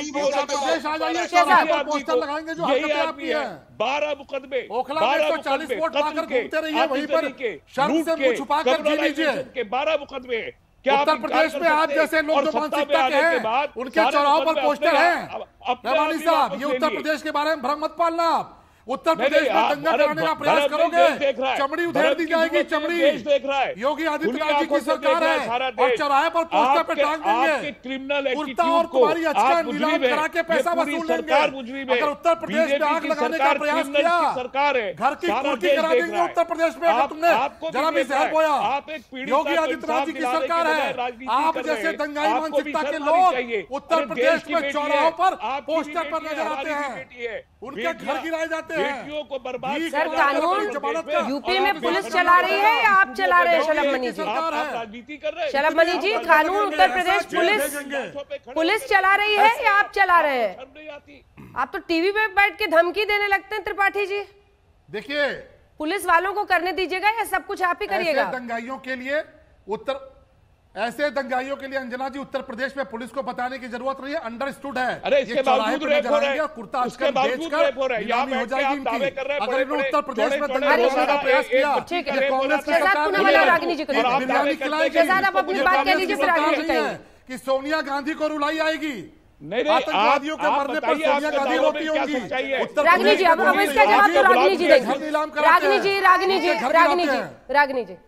[SPEAKER 11] पोस्टर लगाएंगे जो हरकतें है।
[SPEAKER 10] बारह मुकदमे
[SPEAKER 11] बारह चालीस वोट पाकर घूमते रहिए वहीं पर, शर्म से मुंह छुपा कर जी लीजिए
[SPEAKER 10] के बारह मुकदमे।
[SPEAKER 11] उत्तर प्रदेश में आप जैसे लोग जो मानसिकता के हैं उनके चौराहों पर पोस्टर हैं। रहमानी साहब, ये उत्तर प्रदेश के बारे में भ्रम मत पालना। आप उत्तर प्रदेश में दंगा कराने का प्रयास करोगे, चमड़ी उधेड़ दी जाएगी, चमड़ी। योगी आदित्यनाथ जी की सरकार है और चौराहे पर पोस्टर पे टांग देंगे, कुर्ता और तुम्हारी अचका नीलाम करा के पैसा वसूल लेंगे। अगर उत्तर प्रदेश में आग लगाने का प्रयास किया, घर की कुर्की करा देंगे उत्तर प्रदेश में अगर तुमने जरा भी जहर बोया। योगी आदित्यनाथ जी की सरकार है, आप जैसे दंगाई मानसिकता के लोग उत्तर प्रदेश में चौराहों पर पोस्टर पर नजर आते हैं, उनके घर गिराए जाते हैं।
[SPEAKER 10] को बर्बाद
[SPEAKER 5] सर, कानून यूपी में पुलिस चला रही है या आप चला रहे हैं? शलभ मनी जी,
[SPEAKER 10] राजनीति कर रहे हैं।
[SPEAKER 5] शलभ मनी जी, कानून उत्तर प्रदेश पुलिस पुलिस चला रही है या आप चला रहे हैं? आप तो टीवी पे बैठ के धमकी देने लगते हैं त्रिपाठी जी।
[SPEAKER 11] देखिए,
[SPEAKER 5] पुलिस वालों को करने दीजिएगा या सब कुछ आप ही करिएगा?
[SPEAKER 11] दंगाइयों के लिए उत्तर ऐसे दंगाइयों के लिए अंजना जी उत्तर प्रदेश में पुलिस को बताने की जरूरत नहीं है, अंडरस्टूड है।
[SPEAKER 10] अरे इसके बावजूद रेप हो रहा है,
[SPEAKER 11] कुर्ता उसके बावजूद रेप हो रहा है। यहाँ हो जाएगी इनकी। अगर इन्होंने उत्तर प्रदेश में दंगा कराने का प्रयास किया, कांग्रेस की सरकार
[SPEAKER 5] रागिनी जी को
[SPEAKER 11] बिरयानी खिलाएगी,
[SPEAKER 5] अपनी बात कह लीजिए, फिर आगे कहिए
[SPEAKER 11] कि सोनिया गांधी को रुलाई आएगी।
[SPEAKER 10] नहीं नहीं,
[SPEAKER 11] आतंकवादियों के मरने पर सोनिया गांधी रोती होंगी।
[SPEAKER 5] रागिनी जी, अब अब इसका जवाब तो रागिनी जी देंगे। रागिनी जी, रागिनी जी, रागिनी जी, रागिनी जी।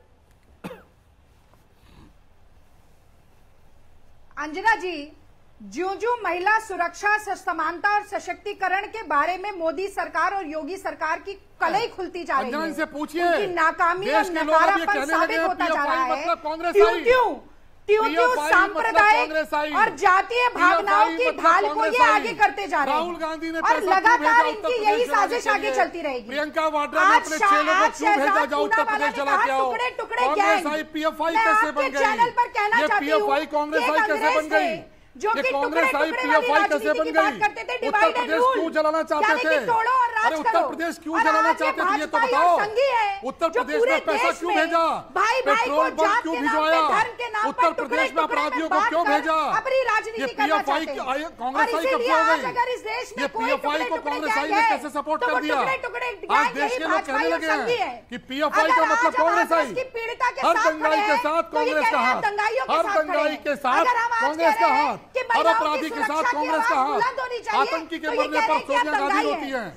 [SPEAKER 12] अंजना जी, ज्यों ज्यों महिला सुरक्षा, समानता और सशक्तिकरण के बारे में मोदी सरकार और योगी सरकार की कलई खुलती जा रही है,
[SPEAKER 11] से पूछिए,
[SPEAKER 12] उनकी नाकामी और नकारापन साबित होता जा रहा है। क्यों क्यों क्यों क्यों सांप्रदायिक और जातीय भावनाओं की ढाल को ये आगे करते जा रहे हैं।
[SPEAKER 11] राहुल गांधी ने
[SPEAKER 12] और लगातार इनकी यही साजिश आगे चलती रहेगी।
[SPEAKER 11] प्रियंका वाड्रा ने अपने चेलों को क्यों भेजा जाओ उत्तर प्रदेश चला के आओ।
[SPEAKER 12] टुकड़े टुकड़े
[SPEAKER 11] कांग्रेस आई पीएफआई कैसे बन गई?
[SPEAKER 12] चैनल पर कहना
[SPEAKER 11] ये
[SPEAKER 12] चाहती हूं
[SPEAKER 11] पीएफआई कांग्रेस आई कैसे बन गई?
[SPEAKER 12] जो कि
[SPEAKER 11] कांग्रेस आई पीएफआई कैसे बन गई? उत्तर प्रदेश क्यों जलाना चाहते थे? अरे उत्तर प्रदेश क्यों जलाना चाहते थे ये तो बताओ। उत्तर प्रदेश में पैसा क्यों भेजा? पेट्रोल बम क्यों भिजवाया? उत्तर प्रदेश में अपराधियों को क्यों भेजा? ये पीएफआई कांग्रेस आई कब हो गई? ये पीएफआई को कांग्रेस आई ने कैसे सपोर्ट कर दिया? आज देश के लोग कहने लगे हैं कि पीएफआई का मतलब कांग्रेस आई। हर दंगाई के साथ कांग्रेस का हाथ, हर दंगाई के साथ कांग्रेस का हाथ, हर अपराधी के साथ कांग्रेस का हाथ। आतंकी के मरने पर सोनिया गांधी रोती है।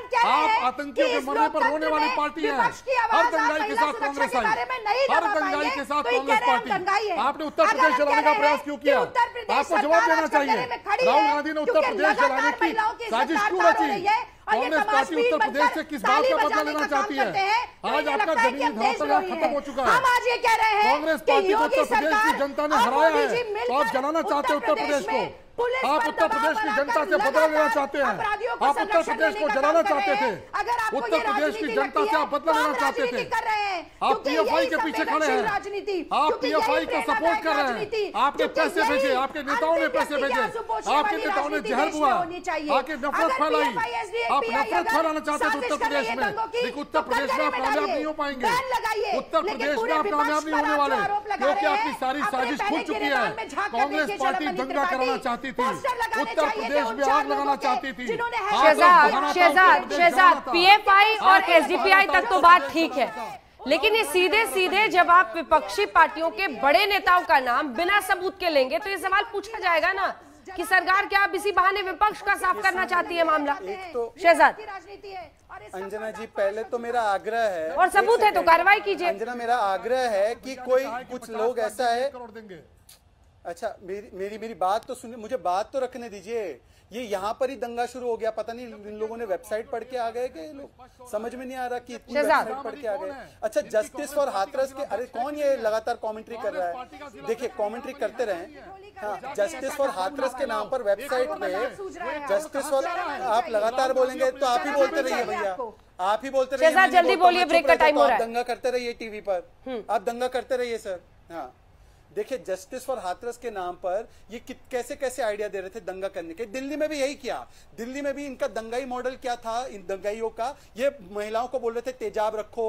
[SPEAKER 11] आप आतंकियों के मरने पर रोने वाली पार्टी है। हर दंगाई के साथ कांग्रेस आई, हर दंगाई के साथ कांग्रेस पार्टी। आपने उत्तर प्रदेश जलाने का प्रयास क्यों किया? आपको जवाब देना चाहिए। राहुल गांधी ने उत्तर प्रदेश जलाने की साजिश क्यों रची? कांग्रेस पार्टी उत्तर प्रदेश से किस बात का बदला लेना चाहती है? आज आपका जमीनी धरातल खत्म हो चुका है। कांग्रेस पार्टी को उत्तर प्रदेश की जनता ने हराया है, तो आप जलाना चाहते हैं उत्तर प्रदेश को। आप उत्तर प्रदेश की जनता से बदला लेना चाहते हैं। आप उत्तर प्रदेश को जलाना चाहते थे। उत्तर प्रदेश की जनता से आप बदला लेना चाहते थे। आप पीएफआई के पीछे खड़े हैं। आप पीएफआई को सपोर्ट कर रहे हैं। आपने पैसे भेजे, आपके नेताओं ने पैसे भेजे, आपके नेताओं ने जहर बुआ, आके नफरत फैलाई। आप नफरत फैलाना चाहते थे उत्तर प्रदेश में, लेकिन उत्तर प्रदेश में आप कामयाब नहीं हो पाएंगे। उत्तर प्रदेश में आप कामयाब नहीं होने वाले, क्योंकि आपकी सारी साजिश खुल चुकी है। कांग्रेस पार्टी दंगा कराना चाहती थी, उत्तर प्रदेश में आग लगाना चाहती थी।
[SPEAKER 5] शहजाद शहजाद शहजाद पीएफआई और एसडीपीआई तक तो बात ठीक है, लेकिन ये सीधे सीधे जब आप विपक्षी पार्टियों के बड़े नेताओं का नाम बिना सबूत के लेंगे तो ये सवाल पूछा जाएगा ना कि सरकार क्या आप इसी बहाने विपक्ष का साफ करना चाहती है मामला।
[SPEAKER 13] तो
[SPEAKER 5] शहजाद
[SPEAKER 13] अंजना जी, पहले तो मेरा आग्रह है
[SPEAKER 5] और सबूत है तो कार्रवाई कीजिए।
[SPEAKER 13] अंजना, मेरा आग्रह है कि कोई कुछ लोग ऐसा है। अच्छा, मेरी मेरी मेरी बात तो सुनिए, मुझे बात तो रखने दीजिए। ये यहाँ पर ही दंगा शुरू हो गया, पता नहीं इन लोगों ने वेबसाइट पढ़ के आ गए कि लोग, समझ में नहीं आ रहा कि इतनी वेबसाइट पढ़ के आ गए। अच्छा, जस्टिस फॉर हाथरस के, अरे कौन ये लगातार कमेंट्री कर रहा है? देखिए, कमेंट्री करते रहे। हाँ, जस्टिस फॉर हाथरस के नाम पर वेबसाइट पे जस्टिस फॉर, आप लगातार बोलेंगे तो आप ही बोलते रहिए भैया, आप ही बोलते रहिए।
[SPEAKER 5] जल्दी बोलिए, ब्रेक का टाइम हो रहा है।
[SPEAKER 13] दंगा करते रहिए टीवी पर, आप दंगा करते रहिए सर। हाँ, देखिए, जस्टिस फॉर हाथरस के नाम पर ये कैसे कैसे आइडिया दे रहे थे दंगा करने के। दिल्ली में भी यही किया। दिल्ली में भी इनका दंगाई मॉडल क्या था? इन दंगाइयों का, ये महिलाओं को बोल रहे थे तेजाब रखो,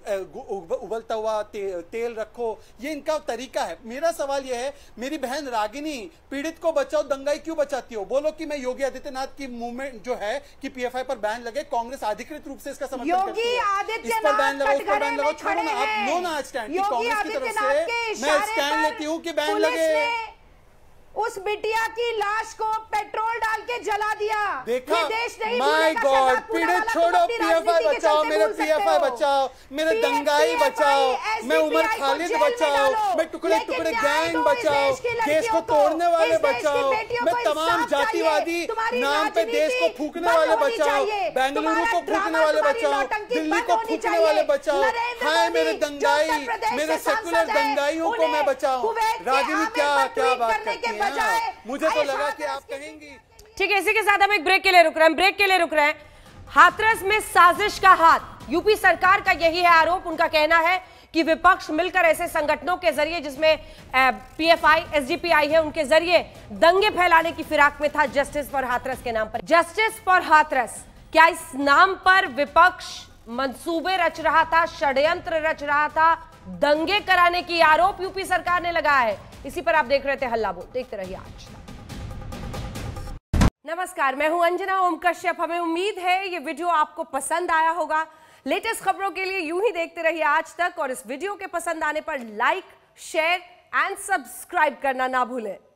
[SPEAKER 13] उबलता हुआ ते, तेल रखो। ये इनका तरीका है। मेरा सवाल ये है, मेरी बहन रागिनी, पीड़ित को बचाओ, दंगाई क्यों बचाती हो? बोलो कि मैं योगी आदित्यनाथ की मूवमेंट जो है कि पीएफआई पर बैन लगे, कांग्रेस अधिकृत रूप से इसका समर्थन करती है। इस पर बैन लगाओ, उस पर बैन लगाओ, छोड़ो ना, आप लो ना स्टैंड। कांग्रेस की तरफ से मैं स्टैंड हूं कि बैन लगे।
[SPEAKER 12] उस बिटिया की लाश को पेट्रोल डाल के जला दिया।
[SPEAKER 13] देखा, माय गॉड, पीड़ित छोड़ो, पीएफआई बचाओ, मेरे पीएफआई बचाओ, मेरे दंगाई बचाओ, मैं उमर खालिद बचाओ, मैं टुकड़े टुकड़े गैंग बचाओ, देश को तोड़ने वाले बचाओ, मैं तमाम जातिवादी नाम पे देश को फूकने वाले बचाओ, बेंगलुरु को फूकने वाले बचाओ, दिल्ली को फूकने वाले बचाओ। हाय मेरे दंगाई, मेरे सेकुलर दंगाइयों को मैं बचाऊं। रागिनी क्या क्या बात करती है? मुझे तो लगा कि आप कहेंगी।
[SPEAKER 5] ठीक है, इसी के साथ हम एक ब्रेक के लिए रुक रहे हैं ब्रेक के लिए रुक रहे हैं हाथरस में साजिश का हाथ, यूपी सरकार का यही है आरोप। उनका कहना है कि विपक्ष मिलकर ऐसे संगठनों के जरिए, जिसमें पीएफआई, एसडीपीआई है, उनके जरिए दंगे फैलाने की फिराक में था जस्टिस फॉर हाथरस के नाम पर। जस्टिस फॉर हाथरस, क्या इस नाम पर विपक्ष मंसूबे रच रहा था, षड्यंत्र रच रहा था, दंगे कराने की आरोप यूपी सरकार ने लगाया है? इसी पर आप देख रहे थे हल्ला बोल, देखते रहिए आज तक। नमस्कार, मैं हूं अंजना ओम कश्यप। हमें उम्मीद है ये वीडियो आपको पसंद आया होगा। लेटेस्ट खबरों के लिए यूं ही देखते रहिए आज तक, और इस वीडियो के पसंद आने पर लाइक, शेयर एंड सब्सक्राइब करना ना भूलें।